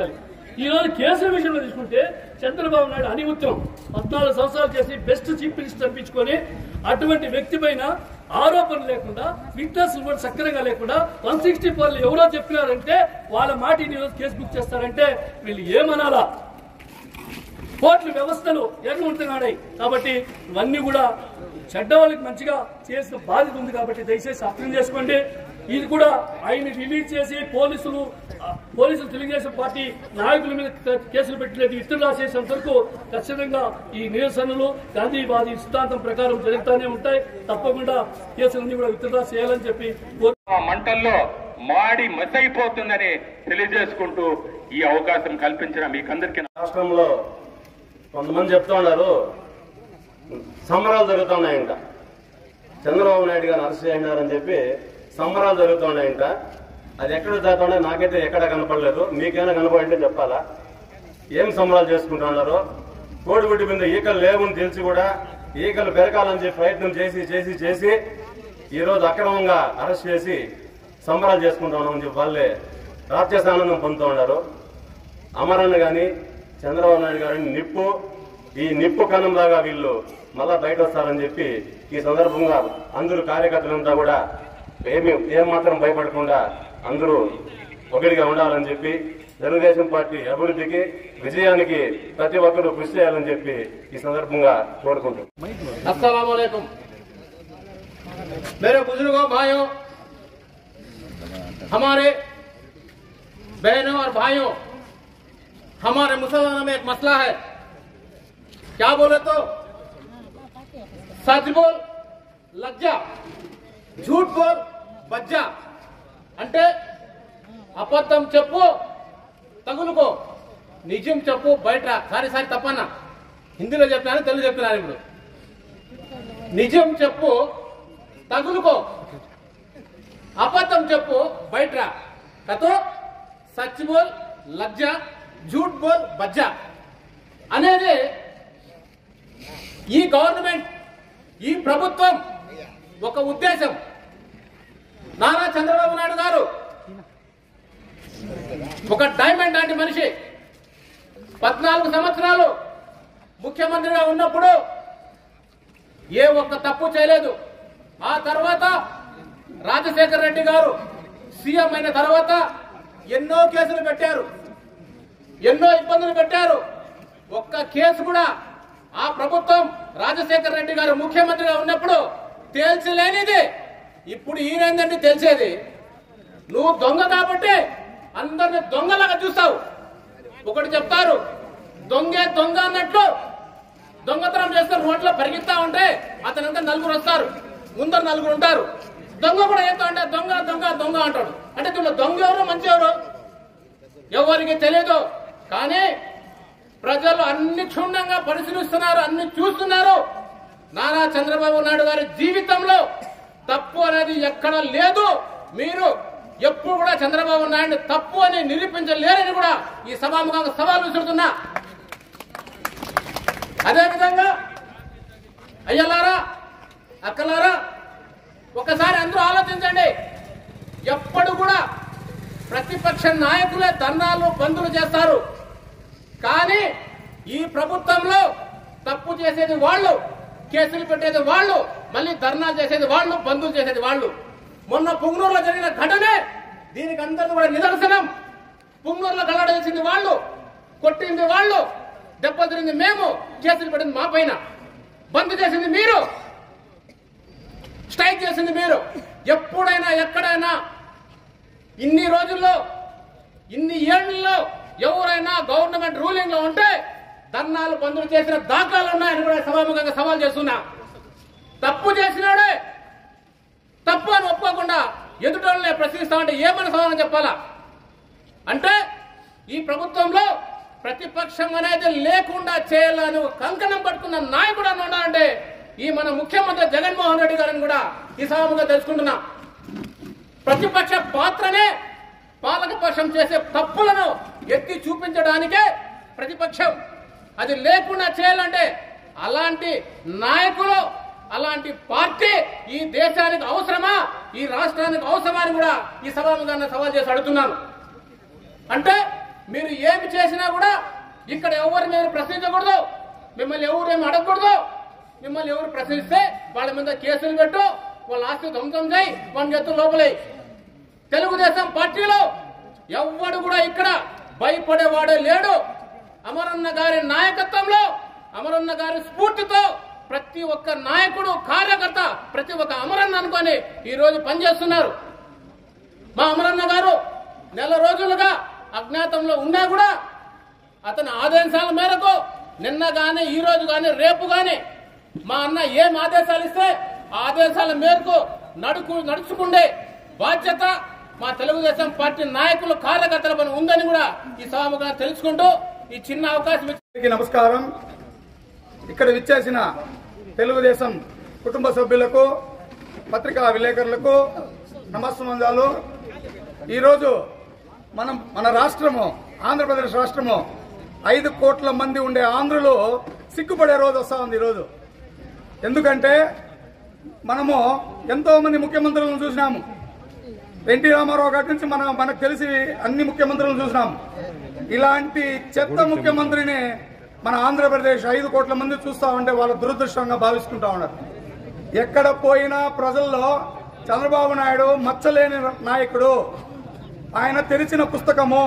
ఈ రోజు కేసుల విషయంలో తీసుకుంటే చంద్రబాబు నాయుడు అనిమిత్రం పద్నాలుగు సంవత్సరాలు చేసి బెస్ట్ చీఫ్ మినిస్టర్ అనిపించుకొని అటువంటి వ్యక్తి పైన ఆరోపణలు లేకుండా విట్నెస్ కూడా సక్రమంగా లేకుండా వన్ సిక్స్టీ ఫోర్ ఎవరో చెప్పినారంటే వాళ్ళ మాట ఈ రోజు కేసు బుక్ చేస్తారంటే వీళ్ళు ఏమనాలా? కోర్టుల వ్యవస్థలు ఎర్రముంటున్నాయి. కాబట్టి ఇవన్నీ కూడా చెడ్డ వాళ్ళకి మంచిగా చేసిన బాధ్యత ఉంది. కాబట్టి దయచేసి అర్థం చేసుకోండి. ఇది కూడా ఆయన రిలీజ్ చేసి పోలీసులు పోలీసులు తెలుగుదేశం పార్టీ నాయకుల మీద కేసులు పెట్టలేదు విత్డ్రా చేసేంత వరకు ఖచ్చితంగా ఈ నిరసనలు గాంధీవాది సిద్ధాంతం ప్రకారం జరుగుతూనే ఉంటాయి. తప్పకుండా కేసులన్నీ కూడా విత్డ్రా చేయాలని చెప్పి మంటల్లో మాడి మసైపోతుందని తెలియజేసుకుంటూ ఈ అవకాశం కల్పించిన మీకందరికీ రాష్ట్రంలో కొంతమంది చెప్తా ఉన్నారు సంబరాలు జరుగుతున్నాయంట, చంద్రబాబు నాయుడు గారిని అరెస్ట్ చేసినారని చెప్పి సంబరాలు జరుగుతున్నాయంట. అది ఎక్కడ జరుగుతుండే నాకైతే ఎక్కడ కనపడలేదు. మీకైనా కనపడింటే చెప్పాలా? ఏం సంబరాలు చేసుకుంటున్నారు? కోడిగుడ్డి మీద ఈకలు లేవని తెలిసి కూడా ఈకలు పెరగాలని చెప్పి ప్రయత్నం చేసి చేసి చేసి ఈ రోజు అక్రమంగా అరెస్ట్ చేసి సంబరాలు చేసుకుంటున్నామని చెప్పి వాళ్ళే రాక్షస ఆనందం పొందుతూ ఉన్నారు. అమరన్న గాని చంద్రబాబు నాయుడు గారిని నిప్పు ఈ నిప్పు కణంలాగా వీళ్ళు మళ్ళా బయట వస్తారని చెప్పి ఈ సందర్భంగా అందరూ కార్యకర్తలంతా కూడా ఏమి ఏమాత్రం భయపడకుండా అందరూ ఒకటిగా ఉండాలని చెప్పి తెలుగుదేశం పార్టీ అభివృద్ధికి విజయానికి ప్రతి ఒక్కరూ కృషి చేయాలని చెప్పి ఈ సందర్భంగా కోరుకుంటున్నాం. अस्सलाम वालेकुम मेरे बुजुर्गों, भाइयों, हमारे बहनों और भाइयों, हमारे मुसलमानों में एक मसला है. क्या बोले तो सच बोल लग जा, झूठ बोल बच जा. అంటే అబద్ధం చెప్పు తగులుకో, నిజం చెప్పు బయట. సారీ సారీ తప్పన్నా, హిందీలో చెప్తున్నాను, తెలుగు చెప్తున్నాను. ఇప్పుడు నిజం చెప్పు తగులుకో, అబద్ధం చెప్పు బయట. కతో సచ్ బోల్ లజ్జా, झूठ बोल बज्जा అనేది ఈ గవర్నమెంట్, ఈ ప్రభుత్వం ఒక ఉద్దేశం. నారా చంద్రబాబు నాయుడు గారు ఒక డైమండ్ లాంటి మనిషి. పద్నాలుగు సంవత్సరాలు ముఖ్యమంత్రిగా ఉన్నప్పుడు ఏ ఒక్క తప్పు చేయలేదు. ఆ తర్వాత రాజశేఖర రెడ్డి గారు సీఎం అయిన తర్వాత ఎన్నో కేసులు పెట్టారు, ఎన్నో ఇబ్బందులు పెట్టారు. ఒక్క కేసు కూడా ఆ ప్రభుత్వం రాజశేఖర రెడ్డి గారు ముఖ్యమంత్రిగా ఉన్నప్పుడు తేల్చలేనిది. ఇప్పుడు ఈయనేందంటే తెలిసేది. నువ్వు దొంగ కాబట్టి అందరిని దొంగలాగా చూస్తావు. ఒకటి చెప్తారు, దొంగే దొంగ అన్నట్లు దొంగతనం చేస్తే రోడ్లో పరిగెత్తా ఉంటే అతనంతా నలుగురు వస్తారు, ముందరు నలుగురు ఉంటారు. దొంగ కూడా ఏంటో అంటే దొంగ దొంగ దొంగ అంటాడు. అంటే దీనిలో దొంగ ఎవరు మంచి ఎవరు ఎవరికి తెలియదు. కానీ ప్రజలు అన్ని క్షుణ్ణంగా పరిశీలిస్తున్నారు, అన్ని చూస్తున్నారు. నారా చంద్రబాబు నాయుడు గారి జీవితంలో తప్పు అనేది ఎక్కడ లేదు. మీరు ఎప్పుడు కూడా చంద్రబాబు నాయుడు తప్పు అని నిరూపించలేరని కూడా ఈ సభాముఖంగా సవాల్ విసురుతున్నా. అదేవిధంగా అయ్యలారా, అక్కలారా, ఒకసారి అందరూ ఆలోచించండి. ఎప్పుడు కూడా ప్రతిపక్ష నాయకులే ధర్నాలు బంధులు చేస్తారు. కానీ ఈ ప్రభుత్వంలో తప్పు చేసేది వాళ్ళు, కేసులు పెట్టేది వాళ్ళు, మళ్ళీ ధర్నా చేసేది వాళ్ళు, బంధులు చేసేది వాళ్ళు. మొన్న పుంగనూరులో జరిగిన ఘటనే దీనికి అందరిది కూడా నిదర్శనం. పుంగనూరులో గలాడ చేసింది వాళ్ళు, కొట్టింది వాళ్ళు, దెబ్బలు తిరిగింది మేము, కేసులు పెట్టింది మా పైన, బంద్ చేసింది మీరు, స్ట్రైక్ చేసింది మీరు. ఎప్పుడైనా ఎక్కడైనా ఇన్ని రోజుల్లో ఇన్ని ఏళ్లలో ఎవరైనా గవర్నమెంట్ రూలింగ్ లో ఉంటే ధర్నాలు బంధులు చేసిన దాఖలాలు ఉన్నాయని కూడా సభాముఖంగా సవాల్ చేస్తున్నా. తప్పు చేసినాడే తప్పు అని ఒప్పుకోకుండా ఎదుటోళ్ళనే ప్రశ్నిస్తామంటే ఏమని సమాధానం చెప్పాలా? అంటే ఈ ప్రభుత్వంలో ప్రతిపక్షం అనేది లేకుండా చేయాలని కంకణం పట్టుకున్న నాయకుడు అని ఉన్నారంటే ఈ మన ముఖ్యమంత్రి జగన్మోహన్ రెడ్డి గారిని కూడా ఈ సభాముఖంగా తెలుసుకుంటున్నా. ప్రతిపక్ష పాత్రనే పాలకపక్షం చేసే తప్పులను ఎత్తి చూపించడానికే ప్రతిపక్షం. అది లేకుండా చేయాలంటే అలాంటి నాయకులు, అలాంటి పార్టీ ఈ దేశానికి అవసరమా, ఈ రాష్ట్రానికి అవసరమా అని కూడా ఈ సభాముఖంగా సవాల్ చేసి అడుగుతున్నాను. అంటే మీరు ఏమి చేసినా కూడా ఇక్కడ ఎవరు మీరు ప్రశ్నించకూడదు, మిమ్మల్ని ఎవరు ఏమి అడగకూడదు. మిమ్మల్ని ఎవరు ప్రశ్నిస్తే వాళ్ళ మీద కేసులు పెట్టు, వాళ్ళ ఆస్తి ధ్వంసం చేయి, వాళ్ళ ఎత్తు లోపలే. తెలుగుదేశం పార్టీలో ఎవ్వడు కూడా ఇక్కడ భయపడేవాడే లేడు. అమరన్న గారి నాయకత్వంలో, అమరన్న గారి స్ఫూర్తితో ప్రతి ఒక్క నాయకుడు, కార్యకర్త ప్రతి ఒక్క అమరన్న అనుకొని ఈ రోజు పనిచేస్తున్నారు. మా అమరన్న గారు నెల రోజులుగా అజ్ఞాతంలో ఉన్నా కూడా అతని ఆదేశాల మేరకు నిన్న గాని ఈ రోజు గాని రేపు గాని మా అన్న ఏం ఆదేశాలు ఇస్తే ఆ ఆదేశాల మేరకు నడుకు నడుచుకుండే బాధ్యత మా తెలుగుదేశం పార్టీ నాయకులు, కార్యకర్తల పని ఉందని కూడా ఈ సభగా తెలుసుకుంటూ ఈ చిన్న అవకాశం ఇచ్చి నమస్కారం. ఇక్కడ విచ్చేసిన తెలుగుదేశం కుటుంబ సభ్యులకు, పత్రికా విలేకరులకు నమస్కారాలు. ఈరోజు మనం మన రాష్ట్రము ఆంధ్రప్రదేశ్ రాష్ట్రము ఐదు కోట్ల మంది ఉండే ఆంధ్రులు సిగ్గుపడే రోజు వస్తా ఉంది ఈరోజు. ఎందుకంటే మనము ఎంతో మంది ముఖ్యమంత్రులను చూసినాము. ఎన్టీ రామారావు గారి నుంచి మన మనకు తెలిసి అన్ని ముఖ్యమంత్రులను చూసినాము. ఇలాంటి చెత్త ముఖ్యమంత్రిని మన ఆంధ్రప్రదేశ్ ఐదు కోట్ల మంది చూస్తా ఉంటే వాళ్ళ దురదృష్టంగా భావిస్తుంటా ఉన్నారు. ఎక్కడ పోయినా ప్రజల్లో చంద్రబాబు నాయుడు మచ్చలేని నాయకుడు, ఆయన తెరిచిన పుస్తకము.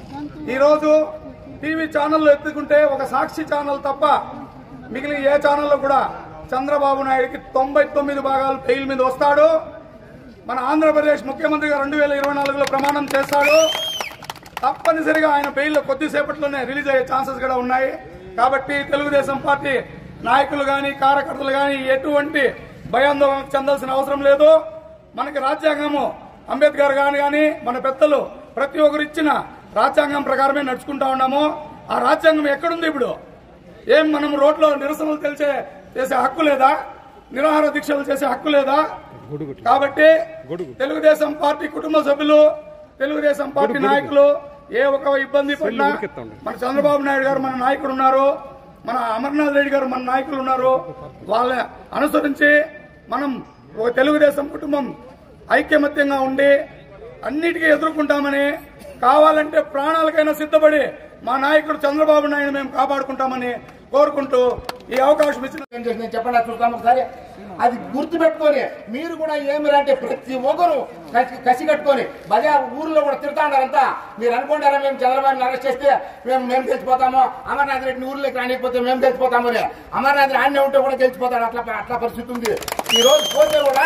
ఈరోజు టీవీ ఛానల్లో ఎత్తుకుంటే ఒక సాక్షి ఛానల్ తప్ప మిగిలిన ఏ ఛానల్లో కూడా చంద్రబాబు నాయుడికి తొంభై తొమ్మిది భాగాలు బెయిల్ మీద వస్తాడు. మన ఆంధ్రప్రదేశ్ ముఖ్యమంత్రిగా రెండు వేల ఇరవై నాలుగులో ప్రమాణం చేస్తాడు. తప్పనిసరిగా ఆయన బెయిల్ కొద్దిసేపట్లోనే రిలీజ్ అయ్యే ఛాన్సెస్ కూడా ఉన్నాయి. కాబట్టి తెలుగుదేశం పార్టీ నాయకులు గాని, కార్యకర్తలు గాని ఎటువంటి భయాందోళన చెందాల్సిన అవసరం లేదు. మనకి రాజ్యాంగము అంబేద్కర్ గాని గాని మన పెద్దలు ప్రతి ఒక్కరు ఇచ్చిన రాజ్యాంగం ప్రకారమే నడుచుకుంటా ఉన్నాము. ఆ రాజ్యాంగం ఎక్కడుంది ఇప్పుడు? ఏం మనం రోడ్లో నిరసనలు తెలిసే చేసే హక్కు లేదా? నిరాహార దీక్షలు చేసే హక్కు లేదా? కాబట్టి తెలుగుదేశం పార్టీ కుటుంబ సభ్యులు, తెలుగుదేశం పార్టీ నాయకులు ఏ ఒక ఇబ్బంది పడినా మన చంద్రబాబు నాయుడు గారు మన నాయకుడు ఉన్నారు, మన అమర్నాథ్ రెడ్డి గారు మన నాయకులు ఉన్నారు. వాళ్ళ అనుసరించి మనం ఒక తెలుగుదేశం కుటుంబం ఐక్యమత్యంగా ఉండి అన్నిటికీ ఎదుర్కొంటామని, కావాలంటే ప్రాణాలకైనా సిద్ధపడి మా నాయకుడు చంద్రబాబు నాయుడు మేము కాపాడుకుంటామని కోరుకుంటూ ఈ అవకాశం ఇచ్చిన చెప్పండి చూస్తాం ఒకసారి. అది గుర్తు పెట్టుకొని మీరు కూడా ఏమిరంటే ప్రతి ఒక్కరు కసి కట్టుకొని బజా ఊర్లో కూడా తిడతా ఉంటారంతా. మీరు అనుకుంటారా మేము చంద్రబాబుని అరెస్ట్ చేస్తే మేము మేము గెలిచిపోతాము, అమర్నాథ్ రెడ్డిని ఊర్లోకి రానిపోతే మేము గెలిచిపోతాము అని. అమర్నాథ్ ఆడనే ఉంటే కూడా గెలిచిపోతాడు. అట్లా అట్లా పరిస్థితి ఉంది. ఈ రోజు పోతే కూడా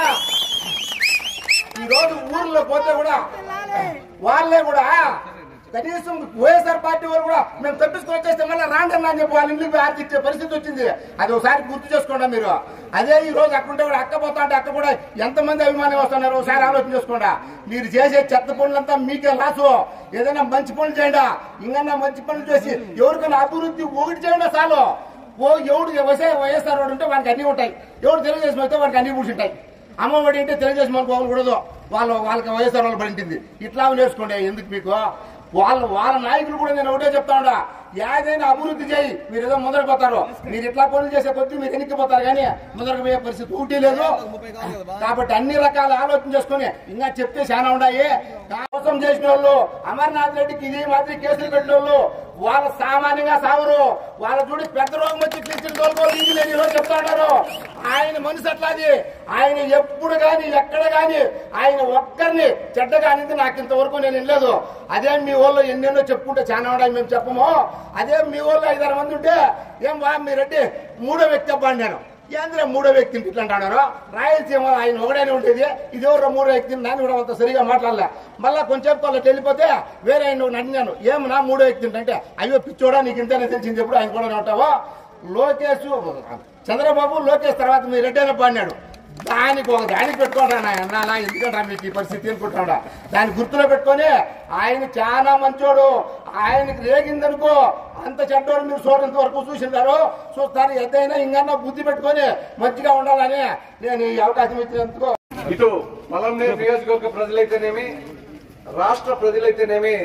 ఈ రోజు ఊర్లో పోతే కూడా వాళ్ళే కూడా కనీసం వైఎస్ఆర్ పార్టీ వాళ్ళు కూడా మేము తప్పించుకొని వచ్చేస్తే మళ్ళీ రాండన్నా అని చెప్పి వాళ్ళ ఇంటికి ఆర్థించే పరిస్థితి వచ్చింది. అది ఒకసారి గుర్తు చేసుకోండి మీరు. అదే ఈ రోజు అక్కుంటే కూడా అక్క పోతా అంటే అక్క కూడా ఎంతమంది అభిమానం వస్తున్నారు ఒకసారి ఆలోచన చేసుకోండి. మీరు చేసే చెత్త పనులంతా మీకే లాసు. ఏదైనా మంచి పనులు చేయండి. ఇంకా మంచి పనులు చేసి ఎవరికైనా అభివృద్ధి ఒకటి చేయండి చాలు. ఓ ఎవడు వైఎస్ఆర్ వాడు ఉంటే వానికి అన్ని ఉంటాయి, ఎవడు తెలుగుదేశం అయితే వానికి అన్ని కూర్చుంటాయి. అమ్మఒడి అంటే తెలుగుదేశం మనకు పోకూడదు, వాళ్ళు వాళ్ళకి వైఎస్ఆర్ వాళ్ళు పడింది. ఇట్లా నేర్చుకోండి. ఎందుకు మీకు వాళ్ళ వాళ్ళ నాయకులు కూడా నేను ఒకటే చెప్తా ఉండా, ఏదైనా అభివృద్ధి చేయి. మీరు ఏదో ముందరకు పోతారు, మీరు ఇట్లా పనులు చేసే కొద్దీ మీరు వెనక్కిపోతారు కానీ ముందరకు పోయే పరిస్థితి ఊటీ లేదు. కాబట్టి అన్ని రకాల ఆలోచన చేసుకుని ఇంకా చెప్తే చాలా ఉన్నాయి. మోసం చేసిన వాళ్ళు, అమర్నాథ్ రెడ్డికి ఇది మాదిరి కేసులు పెట్టిన వాళ్ళు వాళ్ళ సామాన్యంగా సావరు. వాళ్ళ చూడి పెద్ద రోగం వచ్చి తీసుకుని తోలుకోవాలి లేదు ఈరోజు చెప్తా ఉన్నారు. ఆయన మనసు అట్లాది. ఆయన ఎప్పుడు గాని ఎక్కడ గాని ఆయన ఒక్కరిని చెడ్డగా అనేది నాకు ఇంతవరకు నేను వెళ్ళలేదు. అదే మీ వాళ్ళు ఎన్నెన్నో చెప్పుకుంటే చాలా ఉన్నాయి, మేము చెప్పము. అదే మీ వాళ్ళు ఐదారు మంది ఉంటే ఏం బా మీరంటే మూడో వ్యక్తి అబ్బాయి నేను ఏంద్ర మూడో వ్యక్తిని ఇట్లా అంటున్నారు. రాయలసీమ ఆయన ఒకడైనా ఉండేది, ఇది ఎవరో మూడో వ్యక్తిని నాన్న కూడా అంత సరిగా మాట్లాడలే. మళ్ళా కొంచెం వాళ్ళకి వెళ్ళిపోతే వేరే ఆయన అడిగాను ఏమన్నా మూడో వ్యక్తి అంటే అయ్యో పిచ్చోడా నీకు ఇంతనే తెలిసింది ఎప్పుడు ఆయన కూడా ఉంటావా. లోకేష్ చంద్రబాబు లోకేష్ తర్వాత మీరు రెడ్డి అన్నాడు. దానికి ఒక దానికి పెట్టుకుంటా అన్నా ఎందుకంటా మీకు ఈ పరిస్థితి అనుకుంటాడా. దాన్ని గుర్తులో పెట్టుకొని ఆయన చాలా మంచోడు, ఆయనకి రేగిందనుకో అంత చెడ్డోడు మీరు చూడంత వరకు చూసింటారు, చూస్తారు. ఎద్దైనా ఇంకన్నా బుద్ధి పెట్టుకొని మంచిగా ఉండాలని నేను ఈ అవకాశం ఇచ్చినందుకు. ఇటు మలంనేరు నియోజకవర్గ ప్రజలైతేనేమి, రాష్ట్ర ప్రజలైతేనేమి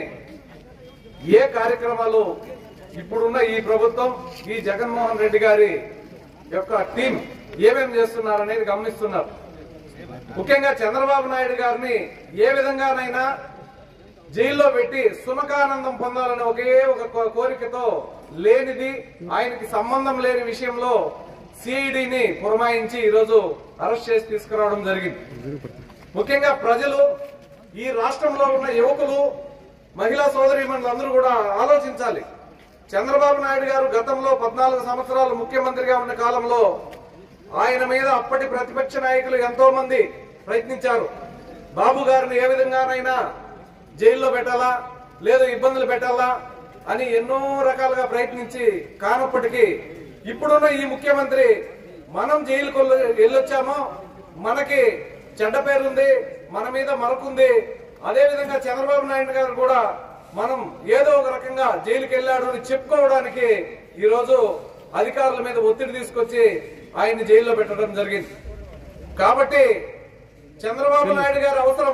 ఏ కార్యక్రమాలు ఇప్పుడున్న ఈ ప్రభుత్వం, ఈ జగన్మోహన్ రెడ్డి గారి యొక్క టీం ఏమేమి చేస్తున్నారనేది గమనిస్తున్నారు. ముఖ్యంగా చంద్రబాబు నాయుడు గారిని ఏ విధంగానైనా జైల్లో పెట్టి సునకానందం పొందాలని ఒకే ఒక కోరికతో లేనిది, ఆయనకి సంబంధం లేని విషయంలో సిఐడిని పురమాయించి ఈరోజు అరెస్ట్ చేసి తీసుకురావడం జరిగింది. ముఖ్యంగా ప్రజలు, ఈ రాష్ట్రంలో ఉన్న యువకులు, మహిళా సోదరీమణులందరూ కూడా ఆలోచించాలి. చంద్రబాబు నాయుడు గారు గతంలో పద్నాలుగు సంవత్సరాలు ముఖ్యమంత్రిగా ఉన్న కాలంలో ఆయన మీద అప్పటి ప్రతిపక్ష నాయకులు ఎంతో మంది ప్రయత్నించారు. బాబు గారిని ఏ విధంగానైనా జైల్లో పెట్టాలా, లేదు ఇబ్బందులు పెట్టాలా అని ఎన్నో రకాలుగా ప్రయత్నించి కానప్పటికీ ఇప్పుడున్న ఈ ముఖ్యమంత్రి మనం జైలుకు వెళ్ళొచ్చామో మనకి చెడ్డ పేరుంది, మన మీద మరకుంది. అదేవిధంగా చంద్రబాబు నాయుడు గారు కూడా మనం ఏదో ఒక రకంగా జైలుకి వెళ్ళాడు అని చెప్పుకోవడానికి ఈరోజు అధికారుల మీద ఒత్తిడి తీసుకొచ్చి ఆయన్ని జైల్లో పెట్టడం జరిగింది. కాబట్టి చంద్రబాబు నాయుడు గారి అవసరం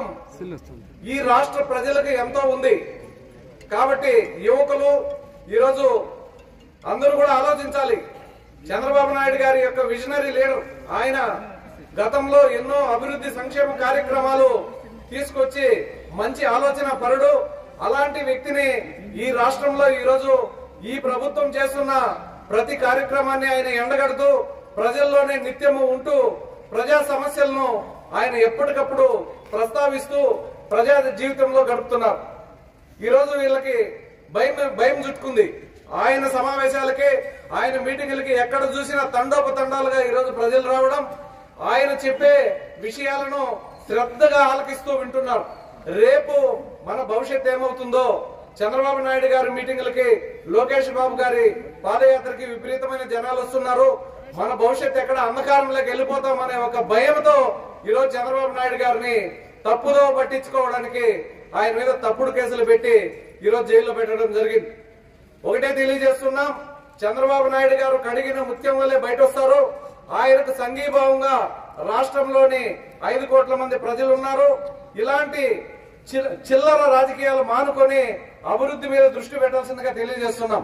ఈ రాష్ట్ర ప్రజలకు ఎంతో ఉంది. కాబట్టి యువకులు ఈరోజు అందరూ కూడా ఆలోచించాలి. చంద్రబాబు నాయుడు గారి యొక్క విజనరీ లీడర్, ఆయన గతంలో ఎన్నో అభివృద్ధి సంక్షేమ కార్యక్రమాలు తీసుకొచ్చి మంచి ఆలోచన పరుడు. అలాంటి వ్యక్తిని ఈ రాష్ట్రంలో ఈరోజు ఈ ప్రభుత్వం చేస్తున్న ప్రతి కార్యక్రమాన్ని ఆయన ఎండగడుతూ ప్రజల్లోనే నిత్యము ఉంటూ ప్రజా సమస్యలను ఆయన ఎప్పటికప్పుడు ప్రస్తావిస్తూ ప్రజా జీవితంలో గడుపుతున్నారు. ఈరోజు వీళ్ళకి భయం భయం చుట్టుకుంది. ఆయన సమావేశాలకి, ఆయన మీటింగులకి ఎక్కడ చూసినా తండోపతండాలుగా ఈరోజు ప్రజలు రావడం, ఆయన చెప్పే విషయాలను శ్రద్ధగా ఆలకిస్తూ వింటున్నారు. రేపు మన భవిష్యత్తు ఏమవుతుందో, చంద్రబాబు నాయుడు గారి మీటింగులకి, లోకేష్ బాబు గారి పాదయాత్రకి విపరీతమైన జనాలు వస్తున్నారు. మన భవిష్యత్తు ఎక్కడ అంధకారంలోకి వెళ్ళిపోతాం అనే ఒక భయంతో ఈరోజు చంద్రబాబు నాయుడు గారిని తప్పుదో పట్టించుకోవడానికి ఆయన మీద తప్పుడు కేసులు పెట్టి ఈరోజు జైల్లో పెట్టడం జరిగింది. ఒకటే తెలియజేస్తున్నాం, చంద్రబాబు నాయుడు గారు కడిగిన ముత్యం వల్లే బయట వస్తారు. ఆయనకు సంఘీభావంగా రాష్ట్రంలోని ఐదు కోట్ల మంది ప్రజలు ఉన్నారు. ఇలాంటి చిల్లర రాజకీయాలు మానుకొని అభివృద్ధి మీద దృష్టి పెట్టాల్సిందిగా తెలియజేస్తున్నాం.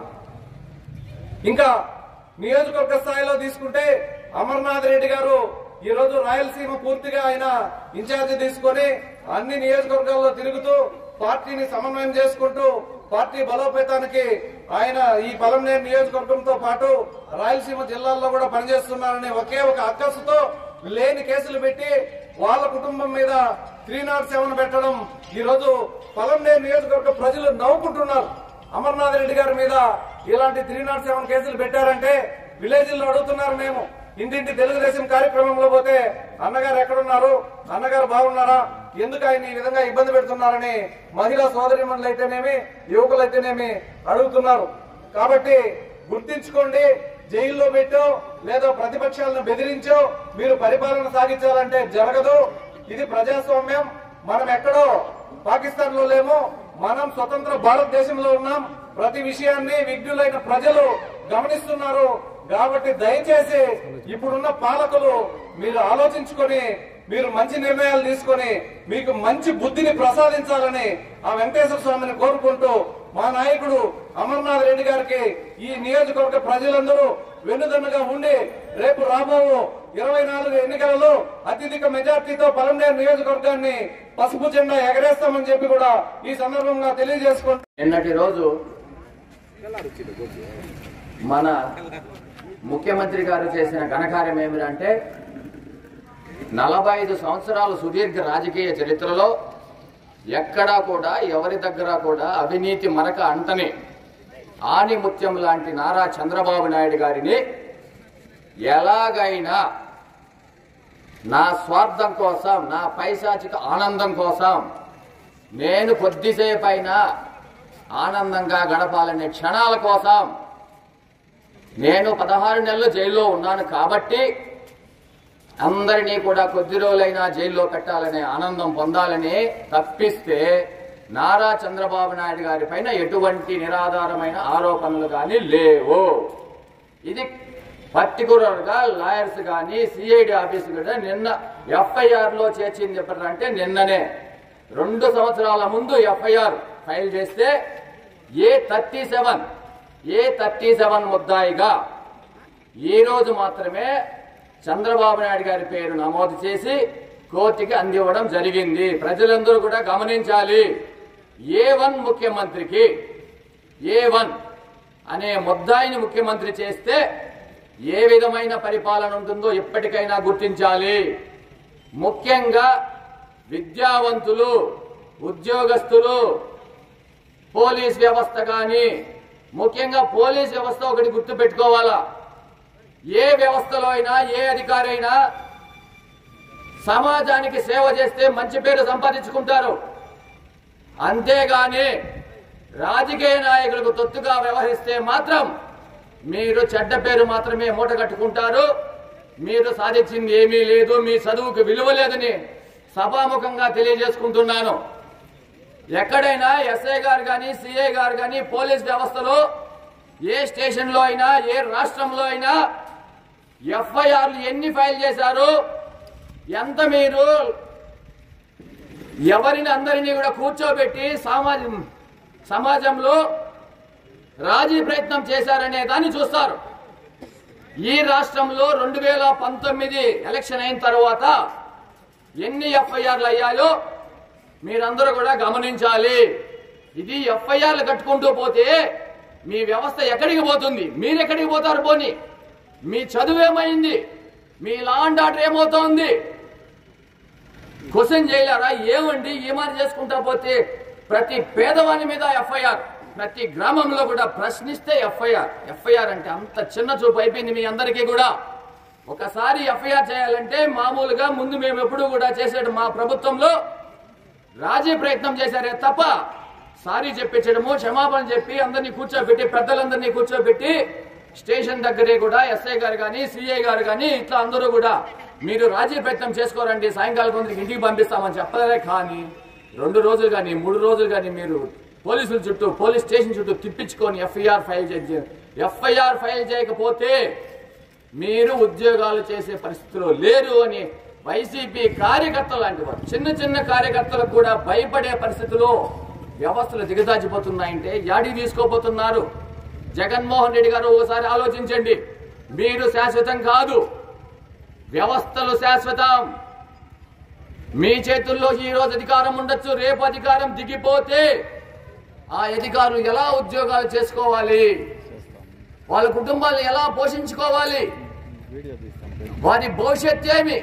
ఇంకా నియోజకవర్గ స్థాయిలో తీసుకుంటే అమర్నాథ్ రెడ్డి గారు ఈరోజు రాయలసీమ పూర్తిగా ఆయన ఇన్ఛార్జి తీసుకొని అన్ని నియోజకవర్గాల్లో తిరుగుతూ పార్టీని సమన్వయం చేసుకుంటూ పార్టీ బలోపేతానికి ఆయన ఈ పలంనేరు నియోజకవర్గంతో పాటు రాయలసీమ జిల్లాల్లో కూడా పనిచేస్తున్నారని ఒకే ఒక అక్కసుతో లేని కేసులు పెట్టి వాళ్ళ కుటుంబం మీద త్రీ నాట్ సెవెన్ పెట్టడం ఈరోజు పలంనేరు నియోజకవర్గ ప్రజలు నవ్వుకుంటున్నారు. అమర్నాథ్ రెడ్డి గారి మీద ఇలాంటి త్రీ నాట్ సెవెన్ కేసులు పెట్టారంటే విలేజ్లో అడుగుతున్నారు. మేము ఇంటింటి తెలుగుదేశం కార్యక్రమంలో పోతే అన్నగారు ఎక్కడున్నారు, అన్నగారు బాగున్నారా, ఎందుకు ఆయన ఈ విధంగా ఇబ్బంది పెడుతున్నారని మహిళా సోదరిమణులు అయితేనేమి, యువకులైతేనేమి అడుగుతున్నారు. కాబట్టి గుర్తించుకోండి, జైల్లో పెట్టో లేదా ప్రతిపక్షాలను బెదిరించో మీరు పరిపాలన సాగించాలంటే జరగదు. ఇది ప్రజాస్వామ్యం. మనం ఎక్కడో పాకిస్తాన్ లో లేము, మనం స్వతంత్ర భారతదేశంలో ఉన్నాం. ప్రతి విషయాన్ని విజ్ఞులైన ప్రజలు గమనిస్తున్నారు. కాబట్టి దయచేసి ఇప్పుడున్న పాలకులు మీరు ఆలోచించుకొని మీరు మంచి నిర్ణయాలు తీసుకొని మీకు మంచి బుద్ధిని ప్రసాదించాలని ఆ వెంకటేశ్వర స్వామిని కోరుకుంటూ మా నాయకుడు అమర్నాథ్ రెడ్డి గారికి ఈ నియోజకవర్గ ప్రజలందరూ వెన్నుదన్నుగా ఉండి రేపు రాబో ఇరవై నాలుగు ఎన్నికలలో అత్యధిక మెజార్టీతో పలంనేరు నియోజకవర్గాన్ని పసుపు జెండా ఎగరేస్తామని చెప్పి కూడా ఈ సందర్భంగా తెలియజేసుకుంటూ నిన్నటి రోజు మన ముఖ్యమంత్రి గారు చేసిన ఘనకార్యం ఏమిటంటే నలభై ఐదు సంవత్సరాల సుదీర్ఘ రాజకీయ చరిత్రలో ఎక్కడా కూడా ఎవరి దగ్గర కూడా అవినీతి మరక అంటని ఆనిముత్యం లాంటి నారా చంద్రబాబు నాయుడు గారిని ఎలాగైనా నా స్వార్థం కోసం, నా పైశాచిక ఆనందం కోసం నేను కొద్దిసేపైనా ఆనందంగా గడపాలనే క్షణాల కోసం నేను పదహారు నెలలు జైల్లో ఉన్నాను కాబట్టి అందరినీ కూడా కొద్ది రోజులైనా జైల్లో పెట్టాలనే ఆనందం పొందాలని తప్పిస్తే నారా చంద్రబాబు నాయుడు గారి పైన ఎటువంటి నిరాధారమైన ఆరోపణలు కానీ లేవు. ఇది పర్టికులర్ గా లాయర్స్ కానీ సిఐడి ఆఫీసు కూడా నిన్న ఎఫ్ఐఆర్ లో చేర్చింది ఎప్పుడంటే నిన్ననే రెండు సంవత్సరాల ముందు ఎఫ్ఐఆర్ ఫైల్ చేస్తే A thirty seven A thirty seven ముద్దాయిగా ఈ రోజు మాత్రమే చంద్రబాబు నాయుడు గారి పేరు నమోదు చేసి కోర్టుకి అందివ్వడం జరిగింది. ప్రజలందరూ కూడా గమనించాలి. ఏ వన్ ముఖ్యమంత్రికి ఏ వన్ అనే ముద్దాయిని ముఖ్యమంత్రి చేస్తే ఏ విధమైన పరిపాలన ఉంటుందో ఎప్పటికైనా గుర్తించాలి. ముఖ్యంగా విద్యావంతులు, ఉద్యోగస్తులు, పోలీస్ వ్యవస్థ కానీ, ముఖ్యంగా పోలీస్ వ్యవస్థ ఒకటి గుర్తు పెట్టుకోవాలా. ఏ వ్యవస్థలో అయినా ఏ అధికారి అయినా సమాజానికి సేవ చేస్తే మంచి పేరు సంపాదించుకుంటారు. అంతేగాని రాజకీయ నాయకులకు తొత్తుగా వ్యవహరిస్తే మాత్రం మీరు చెడ్డ పేరు మాత్రమే మూట కట్టుకుంటారు. మీరు సాధించింది ఏమీ లేదు, మీ చదువుకు విలువ లేదని సభాముఖంగా తెలియజేసుకుంటున్నాను. ఎక్కడైనా ఎస్ఐ గారు కానీ, సిఐ గారు కానీ పోలీస్ వ్యవస్థలో ఏ స్టేషన్లో అయినా ఏ రాష్ట్రంలో అయినా ఎఫ్ఐఆర్లు ఎన్ని ఫైల్ చేశారు, ఎంత మీరు ఎవరిని అందరినీ కూడా కూర్చోబెట్టి సమాజం సమాజంలో రాజీ ప్రయత్నం చేశారనే దాన్ని చూస్తారు. ఈ రాష్ట్రంలో రెండు వేల పంతొమ్మిది ఎలక్షన్ అయిన తర్వాత ఎన్ని ఎఫ్ఐఆర్లు అయ్యాయో మీరందరూ కూడా గమనించాలి. ఇది ఎఫ్ఐఆర్లు కట్టుకుంటూ పోతే మీ వ్యవస్థ ఎక్కడికి పోతుంది? మీరెక్కడికి పోతారు? పోని మీ చదువు ఏమైంది? మీ లా అండ్ ఆర్డర్ ఏమవుతోంది? క్వశ్చన్ చేయలేరా? ఏమండి ఈ మాట చేసుకుంటా పోతే ప్రతి పేదవాని మీద ఎఫ్ఐఆర్, ప్రతి గ్రామంలో కూడా ప్రశ్నిస్తే ఎఫ్ఐఆర్. ఎఫ్ఐఆర్ అంటే అంత చిన్న చూపు అయిపోయింది మీ అందరికీ కూడా. ఒకసారి ఎఫ్ఐఆర్ చేయాలంటే మామూలుగా ముందు మేము ఎప్పుడు కూడా చేసేట మా ప్రభుత్వంలో రాజీ ప్రయత్నం చేశారే తప్ప సారీ చెప్పించడము, క్షమాపణ చెప్పి అందరినీ కూర్చోబెట్టి పెద్దలందరినీ కూర్చోబెట్టి స్టేషన్ దగ్గరే కూడా ఎస్ఐ గారు కానీ సిఐ గారు కానీ ఇట్లా అందరూ కూడా మీరు రాజీ ప్రయత్నం చేసుకోరండి, సాయంకాలం కొందరికి ఇంటికి పంపిస్తామని చెప్పలే. కానీ రెండు రోజులు కానీ మూడు రోజులు కానీ మీరు పోలీసుల చుట్టూ పోలీస్ స్టేషన్ చుట్టూ తిప్పించుకొని ఎఫ్ఐఆర్ ఫైల్ చే ఎఫ్ఐఆర్ ఫైల్ చేయకపోతే మీరు ఉద్యోగాలు చేసే పరిస్థితిలో లేరు అని వైసీపీ కార్యకర్తలు లాంటి వారు, చిన్న చిన్న కార్యకర్తలకు కూడా భయపడే పరిస్థితిలో వ్యవస్థలు దిగజారిపోతున్నాయంటే యాడి తీసుకోబోతున్నారు? జగన్మోహన్ రెడ్డి గారు ఒకసారి ఆలోచించండి. మీరు శాశ్వతం కాదు, వ్యవస్థలు శాశ్వతం. మీ చేతుల్లో ఈ రోజు అధికారం ఉండొచ్చు, రేపు అధికారం దిగిపోతే ఆ అధికారులు ఎలా ఉద్యోగాలు చేసుకోవాలి, వాళ్ళ కుటుంబాలను ఎలా పోషించుకోవాలి, వారి భవిష్యత్ ఏమి?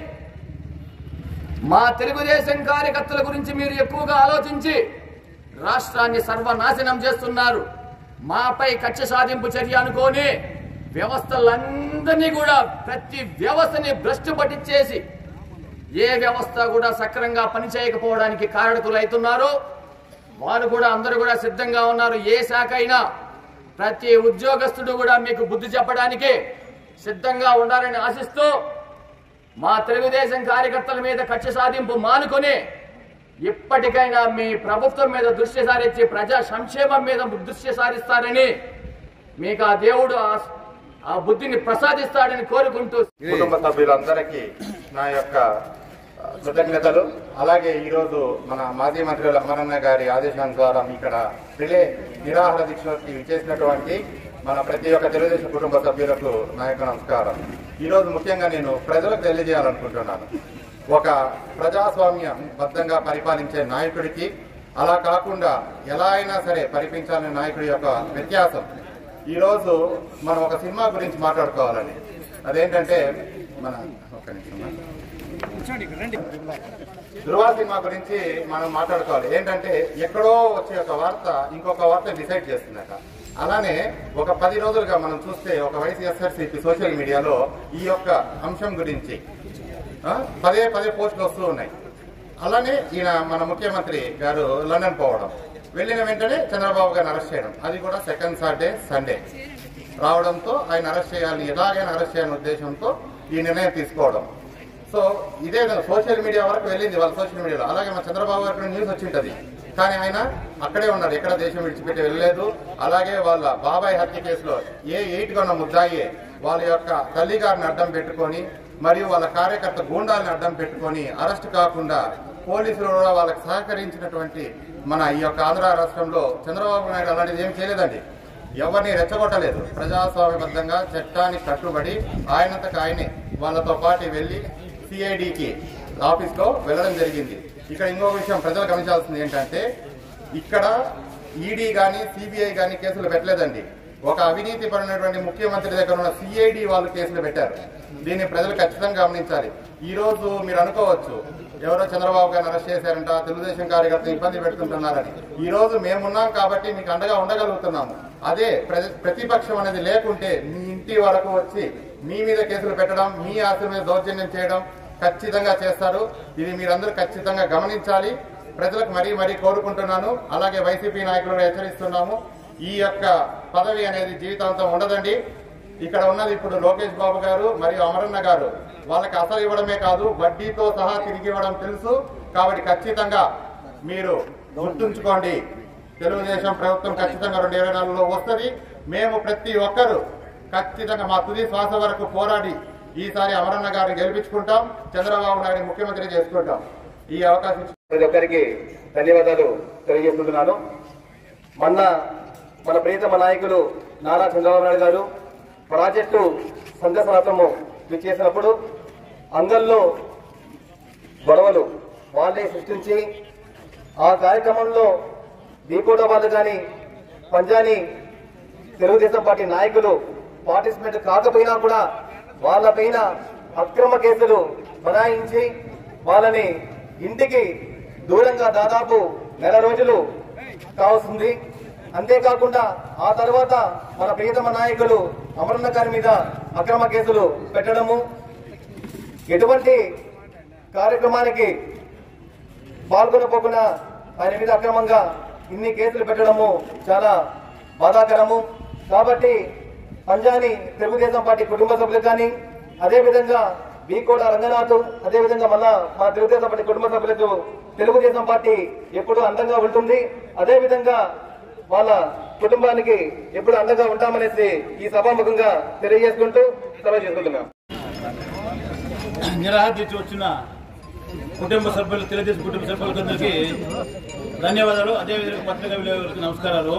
మా తెలుగుదేశం కార్యకర్తల గురించి మీరు ఎక్కువగా ఆలోచించి రాష్ట్రాన్ని సర్వనాశనం చేస్తున్నారు. మాపై కక్ష సాధింపు చర్య అనుకోని వ్యవస్థలందరినీ కూడా ప్రతి వ్యవస్థని భ్రష్టు పట్టించేసి ఏ వ్యవస్థ కూడా సక్రమంగా పనిచేయకపోవడానికి కారకులు అవుతున్నారు. వారు కూడా అందరూ కూడా సిద్ధంగా ఉన్నారు. ఏ శాఖ అయినా ప్రతి ఉద్యోగస్తుడు కూడా మీకు బుద్ధి చెప్పడానికి సిద్ధంగా ఉండాలని ఆశిస్తూ మా తెలుగుదేశం కార్యకర్తల మీద కక్ష సాధింపు మానుకొని ఇప్పటికైనా మీ ప్రభుత్వం మీద దృష్టి సారించి ప్రజా సంక్షేమం మీద దృష్టి సారిస్తారని మీకు ఆ దేవుడు ఆ బుద్ధిని ప్రసాదిస్తాడని కోరుకుంటూ కుటుంబ సభ్యులందరికీ నా యొక్క కృతజ్ఞతలు. అలాగే ఈరోజు మన మాజీ మంత్రులు అమరన్న గారి ఆదేశానుసారం ఇక్కడ రిలే నిరాహార దీక్షకి విచ్చేసినటువంటి మన ప్రతి ఒక్క తెలుగుదేశం కుటుంబ సభ్యులకు నా యొక్క నమస్కారం. ఈరోజు ముఖ్యంగా నేను ప్రజలకు తెలియజేయాలనుకుంటున్నాను. ఒక ప్రజాస్వామ్యం బద్ధంగా పరిపాలించే నాయకుడికి, అలా కాకుండా ఎలా అయినా సరే పరిపించాలనే నాయకుడి యొక్క వ్యత్యాసం. ఈరోజు మనం ఒక సినిమా గురించి మాట్లాడుకోవాలని, అదేంటంటే మన ఒక్క నిమిషం ధృవ సినిమా గురించి మనం మాట్లాడుకోవాలి. ఏంటంటే ఎక్కడో వచ్చే ఒక వార్త ఇంకొక వార్త డిసైడ్ చేస్తుందట. అలానే ఒక పది రోజులుగా మనం చూస్తే ఒక వైఎస్ఆర్సీపీ సోషల్ మీడియాలో ఈ యొక్క అంశం గురించి పదే పదే పోస్టులు వస్తూ ఉన్నాయి. అలానే ఈయన మన ముఖ్యమంత్రి గారు లండన్ పోవడం, వెళ్ళిన వెంటనే చంద్రబాబు గారిని అరెస్ట్ చేయడం, అది కూడా సెకండ్ సాటర్డే సండే రావడంతో ఆయన అరెస్ట్ చేయాలి, ఎలాగైనా అరెస్ట్ చేయాలనే ఉద్దేశంతో ఈ నిర్ణయం తీసుకోవడం. సో ఇదే సోషల్ మీడియా వరకు వెళ్ళింది వాళ్ళ సోషల్ మీడియాలో. అలాగే మన చంద్రబాబు గారికి న్యూస్ వచ్చింటది, కానీ ఆయన అక్కడే ఉన్నారు, ఎక్కడ దేశం విడిచిపెట్టి వెళ్ళలేదు. అలాగే వాళ్ళ బాబాయ్ హత్య కేసులో ఏ ఎయిట్ గా ఉన్న ముద్దాయి వాళ్ళ యొక్క తల్లి గారిని అడ్డం పెట్టుకొని మరియు వాళ్ళ కార్యకర్త గూండాలను అడ్డం పెట్టుకొని అరెస్ట్ కాకుండా పోలీసులు కూడా వాళ్ళకి సహకరించినటువంటి మన ఈ యొక్క ఆంధ్ర రాష్ట్రంలో చంద్రబాబు నాయుడు అలాంటిది ఏం చేయలేదండి. ఎవరిని రెచ్చగొట్టలేదు. ప్రజాస్వామ్యబద్ధంగా చట్టానికి కట్టుబడి ఆయనంతకు ఆయనే వాళ్ళతో పాటు వెళ్లి సిఐడికి ఆఫీస్ లో వెళ్ళడం జరిగింది. ఇక్కడ ఇంకో విషయం ప్రజలు గమనించాల్సింది ఏంటంటే ఇక్కడ ఈడీ కానీ సిబిఐ కానీ కేసులు పెట్టలేదండి. ఒక అవినీతి పడినటువంటి ముఖ్యమంత్రి దగ్గర ఉన్న సిఐడి వాళ్ళు కేసులు పెట్టారు. దీన్ని ప్రజలు ఖచ్చితంగా గమనించాలి. ఈ రోజు మీరు అనుకోవచ్చు ఎవరో చంద్రబాబు గారిని అరెస్ట్ చేశారంట, తెలుగుదేశం కార్యకర్తలు ఇబ్బంది పెడుతుంటున్నారని. ఈ రోజు మేమున్నాం కాబట్టి మీకు అండగా ఉండగలుగుతున్నాము. అదే ప్రతిపక్షం అనేది లేకుంటే మీ ఇంటి వరకు వచ్చి మీ మీద కేసులు పెట్టడం, మీ ఆస్తుల మీద దౌర్జన్యం చేయడం ఖచ్చితంగా చేస్తారు. ఇది మీరందరూ ఖచ్చితంగా గమనించాలి. ప్రజలకు మరీ మరీ కోరుకుంటున్నాను. అలాగే వైసీపీ నాయకులను హెచ్చరిస్తున్నాము, ఈ యొక్క పదవి అనేది జీవితాంతం ఉండదండి. ఇక్కడ ఉన్నది ఇప్పుడు లోకేష్ బాబు గారు మరియు అమరన్న గారు. వాళ్ళకి అసలు ఇవ్వడమే కాదు, వడ్డీతో సహా తిరిగి ఇవ్వడం తెలుసు. కాబట్టి ఖచ్చితంగా మీరు గుర్తుంచుకోండి, తెలుగుదేశం ప్రభుత్వం ఖచ్చితంగా రెండు ఇరవై నాలుగులో వస్తుంది. మేము ప్రతి ఒక్కరు ఖచ్చితంగా మా తుది శ్వాస వరకు పోరాడి ఈసారి అమరన్న గారిని గెలిపించుకుంటాం, చంద్రబాబు నాయుడు ముఖ్యమంత్రి చేసుకుంటాం. ఈ అవకాశం ప్రతి ఒక్కరికి ధన్యవాదాలు తెలియజేస్తున్నాను. మొన్న మన ప్రియతమ నాయకులు నారా చంద్రబాబు నాయుడు గారు ప్రాజెక్టు సందర్శనార్థము చేసినప్పుడు అంగల్లో గొడవలు వాళ్ళే సృష్టించి ఆ కార్యక్రమంలో దీపోట వాళ్ళు కానీ పంజాని తెలుగుదేశం పార్టీ నాయకులు పార్టిసిపేట్ కాకపోయినా కూడా వాళ్ళపైన అక్రమ కేసులు బనాయించి వాళ్ళని ఇంటికి దూరంగా దాదాపు నెల రోజులు కావస్తుంది. అంతేకాకుండా ఆ తర్వాత మన ప్రియతమ నాయకులు అమరన్న గారి మీద అక్రమ కేసులు పెట్టడము, ఎటువంటి కార్యక్రమానికి పాల్గొనపోకుండా ఆయన మీద అక్రమంగా ఇన్ని కేసులు పెట్టడము చాలా బాధాకరము. కాబట్టి పంజాని తెలుగుదేశం పార్టీ కుటుంబ సభ్యులు కానీ, అదేవిధంగా బీకోట రంగనాథ్, అదేవిధంగా మళ్ళా మా తెలుగుదేశం పార్టీ కుటుంబ సభ్యులకు తెలుగుదేశం పార్టీ ఎప్పుడు అందంగా ఉంటుంది. అదేవిధంగా వాళ్ళ కుటుంబానికి ఎప్పుడు అందంగా ఉంటామనేసి ఈ సభాముఖంగా తెలియజేసుకుంటూ సెలవు చేసుకుంటున్నాం. నిరాహార వచ్చిన కుటుంబ సభ్యులు, తెలుగుదేశం కుటుంబ సభ్యులందరికీ ధన్యవాదాలు. అదేవిధంగా పత్రికా విలేకరులకు నమస్కారాలు.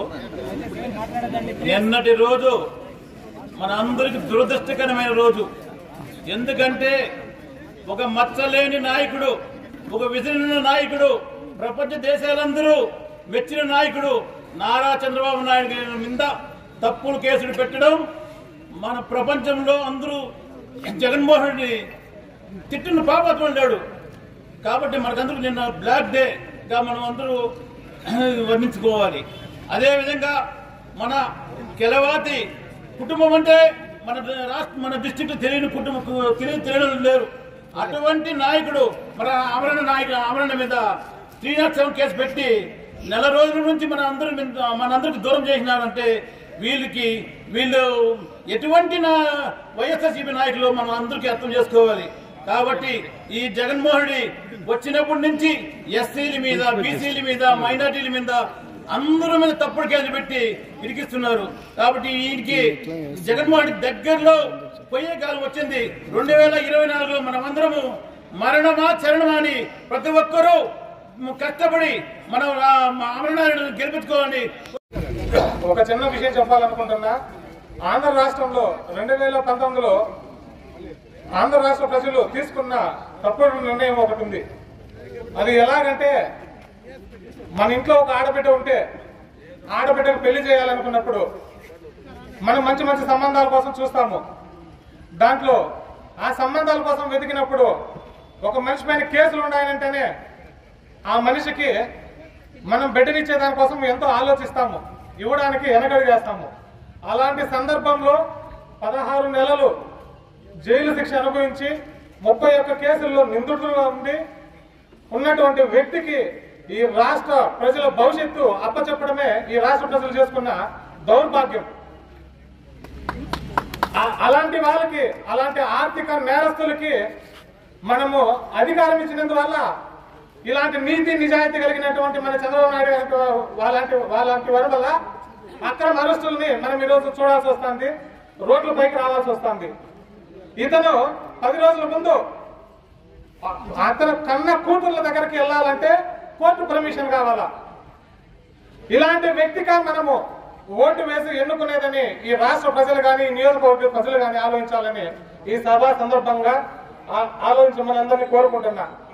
నిన్నటి రోజు మన అందరికి దురదృష్టకరమైన రోజు. ఎందుకంటే ఒక మచ్చలేని నాయకుడు, ఒక విజన నాయకుడు, ప్రపంచ దేశాలందరూ మెచ్చిన నాయకుడు నారా చంద్రబాబు నాయుడు గారి మీద తప్పుడు కేసులు పెట్టడం, మన ప్రపంచంలో అందరూ జగన్మోహన్ రెడ్డి తిట్టిన పాపత్వం లేడు. కాబట్టి మనకందరూ నిన్న బ్లాక్ డే గా మనం అందరూ వర్ణించుకోవాలి. అదేవిధంగా మన కెలవాతి కుటుంబం అంటే మన రాష్ట్ర మన డిస్టిక్ తెలియని కుటుంబం తెలియని తెలియడం లేరు. అటువంటి నాయకుడు మన అమరణ నాయకుడు అమరణ మీద త్రీ నాట్ సెవెన్ కేసు పెట్టి నెల రోజుల నుంచి మన అందరి మనందరికి దూరం చేసినారంటే వీళ్ళకి వీళ్ళు ఎటువంటి వైఎస్ఆర్సీపీ నాయకులు మనం అందరికీ అర్థం చేసుకోవాలి. కాబట్టి ఈ జగన్మోహన్ రెడ్డి వచ్చినప్పటి నుంచి ఎస్సీల మీద, బీసీల మీద, మైనార్టీల మీద అందరి మీద తప్పుడు కేసులు పెట్టి ఇరికిస్తున్నారు. కాబట్టి వీరికి జగన్మోహన్ రెడ్డి దగ్గరలో పోయే కాలం వచ్చింది. రెండు వేల ఇరవై నాలుగులో మనమందరము మరణమా చరణమా అని ప్రతి ఒక్కరూ కష్టపడి మనం అమరనాయుడు గెలిపించుకోవాలని ఒక చిన్న విషయం చెప్పాలనుకుంటున్నా. ఆంధ్ర రాష్ట్రంలో రెండు వేల పంతొమ్మిదిలో ఆంధ్ర రాష్ట్ర ప్రజలు తీసుకున్న తప్పుడు నిర్ణయం ఒకటి ఉంది. అది ఎలాగంటే, మన ఇంట్లో ఒక ఆడబిడ్డ ఉంటే ఆడబిడ్డకు పెళ్లి చేయాలనుకున్నప్పుడు మనం మంచి మంచి సంబంధాల కోసం చూస్తాము. దాంట్లో ఆ సంబంధాల కోసం వెతికినప్పుడు ఒక మనిషి పైన కేసులు ఉన్నాయంటేనే ఆ మనిషికి మనం బిడ్డనిచ్చే దానికోసం ఎంతో ఆలోచిస్తాము, ఇవ్వడానికి వెనకడి చేస్తాము. అలాంటి సందర్భంలో పదహారు నెలలు జైలు శిక్ష అనుభవించి ముప్పై ఒక్క కేసుల్లో నిందితులుగా ఉండి ఉన్నటువంటి వ్యక్తికి ఈ రాష్ట్ర ప్రజల భవిష్యత్తు అప్పచెప్పడమే ఈ రాష్ట్ర ప్రజలు చేసుకున్న దౌర్భాగ్యం. అలాంటి వాళ్ళకి, అలాంటి ఆర్థిక నేరస్తులకి మనము అధికారం ఇచ్చినందువల్ల ఇలాంటి నీతి నిజాయితీ కలిగినటువంటి మన చంద్రబాబు నాయుడు గారి వాళ్ళంటి వాళ్ళంటి వారి వల్ల అక్రమ అరెస్టుల్ని మనం ఈరోజు చూడాల్సి వస్తుంది, రోడ్ల పైకి రావాల్సి వస్తుంది. ఇతను పది రోజుల ముందు అతను కన్న కూతుర్ల దగ్గరికి వెళ్ళాలంటే కోర్టు పర్మిషన్ కావాలా. ఇలాంటి వ్యక్తిగా మనము ఓటు వేసి ఎన్నుకునేదని ఈ రాష్ట్ర ప్రజలు కానీ, నియోజకవర్గ ప్రజలు కానీ ఆలోచించాలని ఈ సభ సందర్భంగా ఆలోచించమని అందరినీ కోరుకుంటున్నా.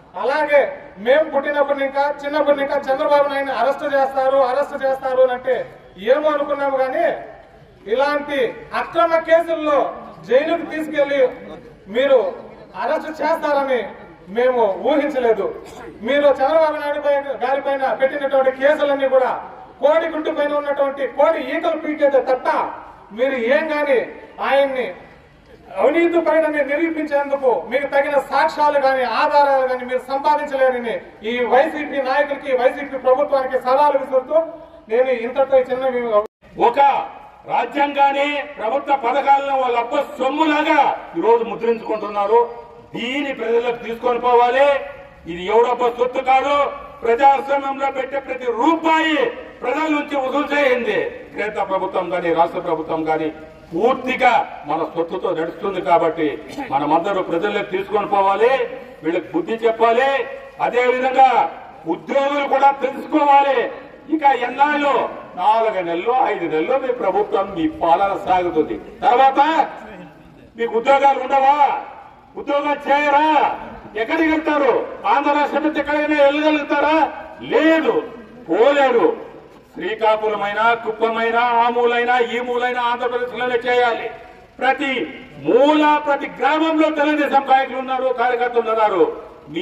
అలాగే మేము పుట్టినప్పటి ఇంకా చిన్నప్పటి ఇంకా చంద్రబాబు నాయుడు అరెస్ట్ చేస్తారు అరెస్ట్ చేస్తారు అని అంటే ఏమో అనుకున్నాము కానీ ఇలాంటి అక్రమ కేసుల్లో జైలుకు తీసుకెళ్లి మీరు అరెస్ట్ చేస్తారని మేము ఊహించలేదు. మీరు చంద్రబాబు నాయుడు గారి పైన పెట్టినటువంటి కేసులన్నీ కూడా కోడి గుడ్డు పైన ఉన్నటువంటి కోడి ఈకలు పీకేదే తప్ప మీరు ఏం గాని ఆయన్ని అవినీతి పైన నిరూపించేందుకు మీకు తగిన సాక్ష్యాలు గాని ఆధారాలు గాని మీరు సంపాదించలేరని ఈ వైసీపీ నాయకులకి వైసీపీ ప్రభుత్వానికి సవాలు విసురుతూ నేను ఇంతతో చిన్న ఒక రాజ్యాంగాన్ని ప్రభుత్వ పథకాలను వాళ్ళ అబ్బ సొమ్ములాగా ఈరోజు ముద్రించుకుంటున్నారు. దీని ప్రజలకు తీసుకొని పోవాలి. ఇది ఎవడబ్బ సొత్తు కాదు. ప్రజాస్వామ్యంలో పెట్టే ప్రతి రూపాయి ప్రజల నుంచి వసూలు చేయింది కేంద్ర ప్రభుత్వం గాని రాష్ట్ర ప్రభుత్వం గాని పూర్తిగా మన సొత్తుతో నడుస్తుంది. కాబట్టి మనమందరూ ప్రజలకు తీసుకొని పోవాలి, వీళ్ళకి బుద్ధి చెప్పాలి. అదే విధంగా ఉద్యోగులు కూడా తెలుసుకోవాలి. ఇక ఎన్నాళ్ళు నాలుగు నెలలు ఐదు నెలలు మీ ప్రభుత్వం మీ పాలన సాగుతుంది. తర్వాత మీకు ఉద్యోగాలు ఉండవా? ఉద్యోగాలు చేయరా? ఎక్కడికి వెళ్తారు? ఆంధ్ర రాష్ట్రం నుంచి ఎక్కడికైనా వెళ్ళగలుగుతారా? లేదు, పోలేరు. శ్రీకాకుళమైనా కుప్పమైనా ఆ మూలైనా ఈ మూలైనా ఆంధ్రప్రదేశ్ లోనే చేయాలి. ప్రతి మూల ప్రతి గ్రామంలో తెలుగుదేశం నాయకులు ఉన్నారు, కార్యకర్తలు ఉన్నారు. మీ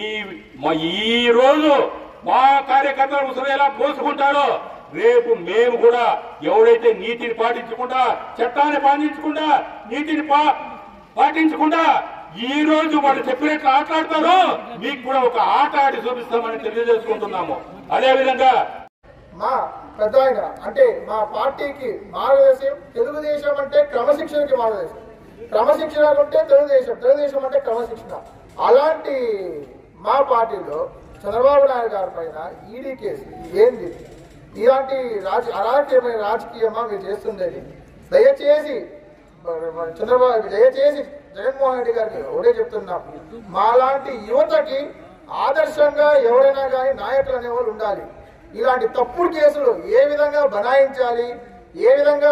ఈ రోజు మా కార్యకర్తలు ఉసురు ఎలా పోసుకుంటారో రేపు మేము కూడా ఎవరైతే నీతిని పాటించకుండా చట్టాన్ని పాటించకుండా నీతిని పాటించకుండా ఈ రోజు వాళ్ళు చెప్పినట్లు ఆటలాడతారో మీకు కూడా ఒక ఆట ఆడి చూపిస్తామని తెలియజేసుకుంటున్నాము. అదేవిధంగా మా పెద్ద ఆయన అంటే మా పార్టీకి మార్గదర్శనం. తెలుగుదేశం అంటే క్రమశిక్షణకి మార్గదర్శనం. క్రమశిక్షణ అంటే తెలుగుదేశం, తెలుగుదేశం అంటే క్రమశిక్షణ. అలాంటి మా పార్టీలో చంద్రబాబు నాయుడు గారి పైన ఈడీ కేసు ఏంది? ఇలాంటి రాజ అరాజకీయమైన రాజకీయమా మీరు చేస్తుండేది? దయచేసి చంద్రబాబు దయచేసి జగన్మోహన్ రెడ్డి గారికి ఒకటే చెప్తున్నాం, మాలాంటి యువతకి ఆదర్శంగా ఎవరైనా కానీ నాయకులు అనేవాళ్ళు ఉండాలి. ఇలాంటి తప్పుడు కేసులు ఏ విధంగా బనాయించాలి, ఏ విధంగా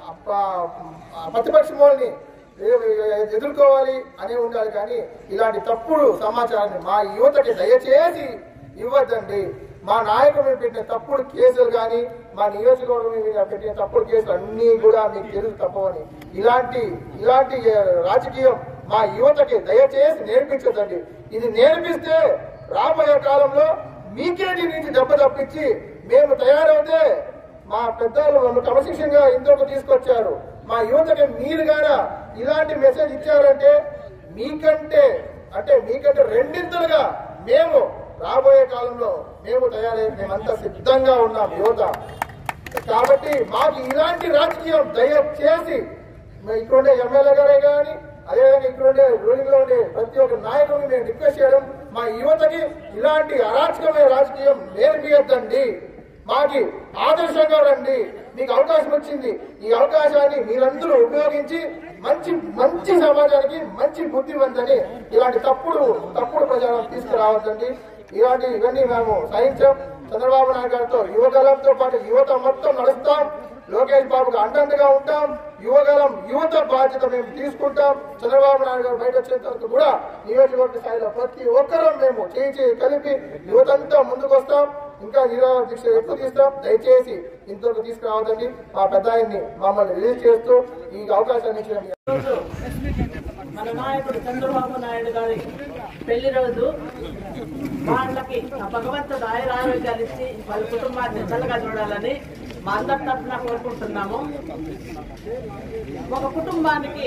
ప్రతిపక్షాన్ని ఎదుర్కోవాలి అనే ఉండాలి. కానీ ఇలాంటి తప్పుడు సమాచారాన్ని మా యువతకి దయచేసి ఇవ్వద్దండి. మా నాయకుడు మీద పెట్టిన తప్పుడు కేసులు కానీ మా నియోజకవర్గం మీద పెట్టిన తప్పుడు కేసులు అన్నీ కూడా మీకు తెలుసు తప్పవని. ఇలాంటి ఇలాంటి రాజకీయం మా యువతకి దయచేసి నేర్పించదండి. ఇది నేర్పిస్తే రాబోయే కాలంలో మీకేటి నుంచి దెబ్బ తప్పించి మేము తయారైతే మా పెద్దలు వాళ్ళు క్రమశిక్షణగా ఇంతకు తీసుకొచ్చారు. మా యువతకి మీరు గానా ఇలాంటి మెసేజ్ ఇచ్చారంటే మీకంటే అంటే మీకంటే రెండింతలుగా మేము రాబోయే కాలంలో మేము తయారై మేమంతా సిద్ధంగా ఉన్నాం యువత. కాబట్టి మాకు ఇలాంటి రాజకీయం దయచేసి ఇక్కడుండే ఎమ్మెల్యే గారే కానీ అదేవిధంగా ఇక్కడుండే రూలింగ్ లో ఉండే ప్రతి ఒక్క నాయకుడిని మేము రిక్వెస్ట్ చేయడం, మా యువతకి ఇలాంటి అరాచకమైన రాజకీయం నేర్పియద్దండి. మాకి ఆదర్శంగా రండి. మీకు అవకాశం వచ్చింది, ఈ అవకాశాన్ని మీరందరూ ఉపయోగించి మంచి మంచి సమాజానికి మంచి బుద్ధివంతని ఇలాంటి తప్పుడు తప్పుడు ప్రచారం తీసుకురావద్దండి. ఇలాంటి ఇవన్నీ మేము సహించాం. చంద్రబాబు నాయుడు గారితో యువగలంతో పాటు యువత మొత్తం నడుస్తాం. లోకేష్ బాబుకి అండంగా ఉంటాం. యువగలం యువత బాధ్యత మేము తీసుకుంటాం. చంద్రబాబు నాయుడు గారు బయట వచ్చిన తర్వాత కూడా నియోజకవర్గ స్థాయిలో ప్రతి ఒక్కరూ మేము చేయి చేయి కలిపి యువతంతా ముందుకు వస్తాం. ఇంకా నిరాహార దీక్ష ఎక్కువ తీస్తాం. దయచేసి ఇంతవరకు తీసుకురావద్దండి. మా పెద్ద ఆయన్ని మమ్మల్ని రిలీజ్ చేస్తూ ఈ అవకాశాన్ని ఇచ్చిన మన నాయకుడు చంద్రబాబు నాయుడు గారి పెళ్లి రోజు వాళ్ళకి భగవంతుడు ఆయుర ఆరోగ్యాలు ఇచ్చి వాళ్ళ కుటుంబాన్ని చల్లగా చూడాలని మా అందరి తరఫున కోరుకుంటున్నాము. ఒక కుటుంబానికి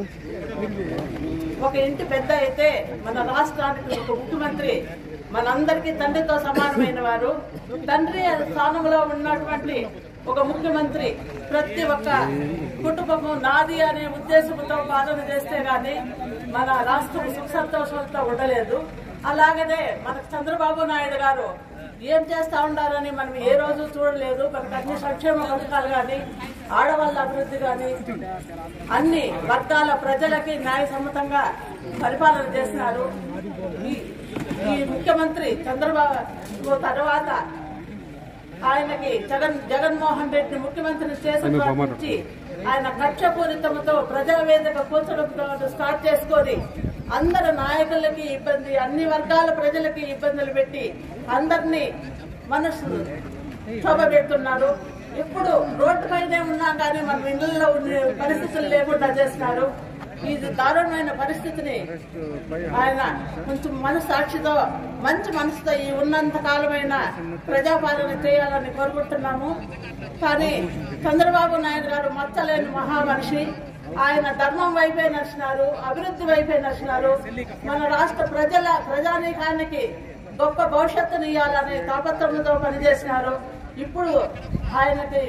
ఒక ఇంటి పెద్ద అయితే మన రాష్ట్రానికి ఒక ముఖ్యమంత్రి మనందరికీ తండ్రితో సమానమైన వారు. తండ్రి స్థానంలో ఉన్నటువంటి ఒక ముఖ్యమంత్రి ప్రతి ఒక్క కుటుంబము నాది అనే ఉద్దేశంతో పాలన చేస్తే గాని మన రాష్ట్రం సుఖ సంతోషాలతో ఉండలేదు. అలాగనే మనకు చంద్రబాబు నాయుడు గారు ఏం చేస్తా ఉండాలని మనం ఏ రోజు చూడలేదు. మనకు అన్ని సంక్షేమ పథకాలు కానీ ఆడవాళ్ళ అభివృద్ధి కానీ అన్ని వర్గాల ప్రజలకి న్యాయసమ్మతంగా పరిపాలన చేసినారు. ఈ ముఖ్యమంత్రి చంద్రబాబు తర్వాత ఆయనకి జగన్ జగన్మోహన్ రెడ్డి ముఖ్యమంత్రిని చేసిన ఆయన కక్షపూరితంతో ప్రజావేదిక కూర్చడంతో స్టార్ట్ చేసుకొని అందరు నాయకులకి ఇబ్బంది, అన్ని వర్గాల ప్రజలకి ఇబ్బందులు పెట్టి అందరినీ మనసు శోభ పెడుతున్నారు. ఇప్పుడు రోడ్డు పైనే ఉన్నా కానీ మన ఇళ్లలో ఉండే పరిస్థితులు లేకుండా చేస్తున్నారు. ఇది దారుణమైన పరిస్థితిని ఆయన కొంచెం మనస్సాక్షితో మంచి మనసుతో ఈ ఉన్నంత కాలమైన ప్రజాపాలన చేయాలని కోరుకుంటున్నాము. కానీ చంద్రబాబు నాయుడు గారు మచ్చలేని మహామనిషి. ఆయన ధర్మం వైపే నచ్చినారు, అభివృద్ధి వైపే నచ్చినారు. మన రాష్ట్ర ప్రజల ప్రజానీకానికి గొప్ప భవిష్యత్తుని ఇవ్వాలనే తాపత్రయంతో పనిచేసినారు. ఇప్పుడు ఆయనకి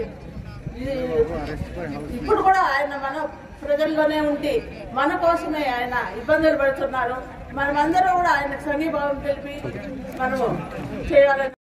ఇప్పుడు కూడా ఆయన మన ప్రజల్లోనే ఉండి మన కోసమే ఆయన ఇబ్బందులు పడుతున్నారు. మనమందరూ కూడా ఆయనకు సంఘీభావం తెలిపి మనము చేయాలని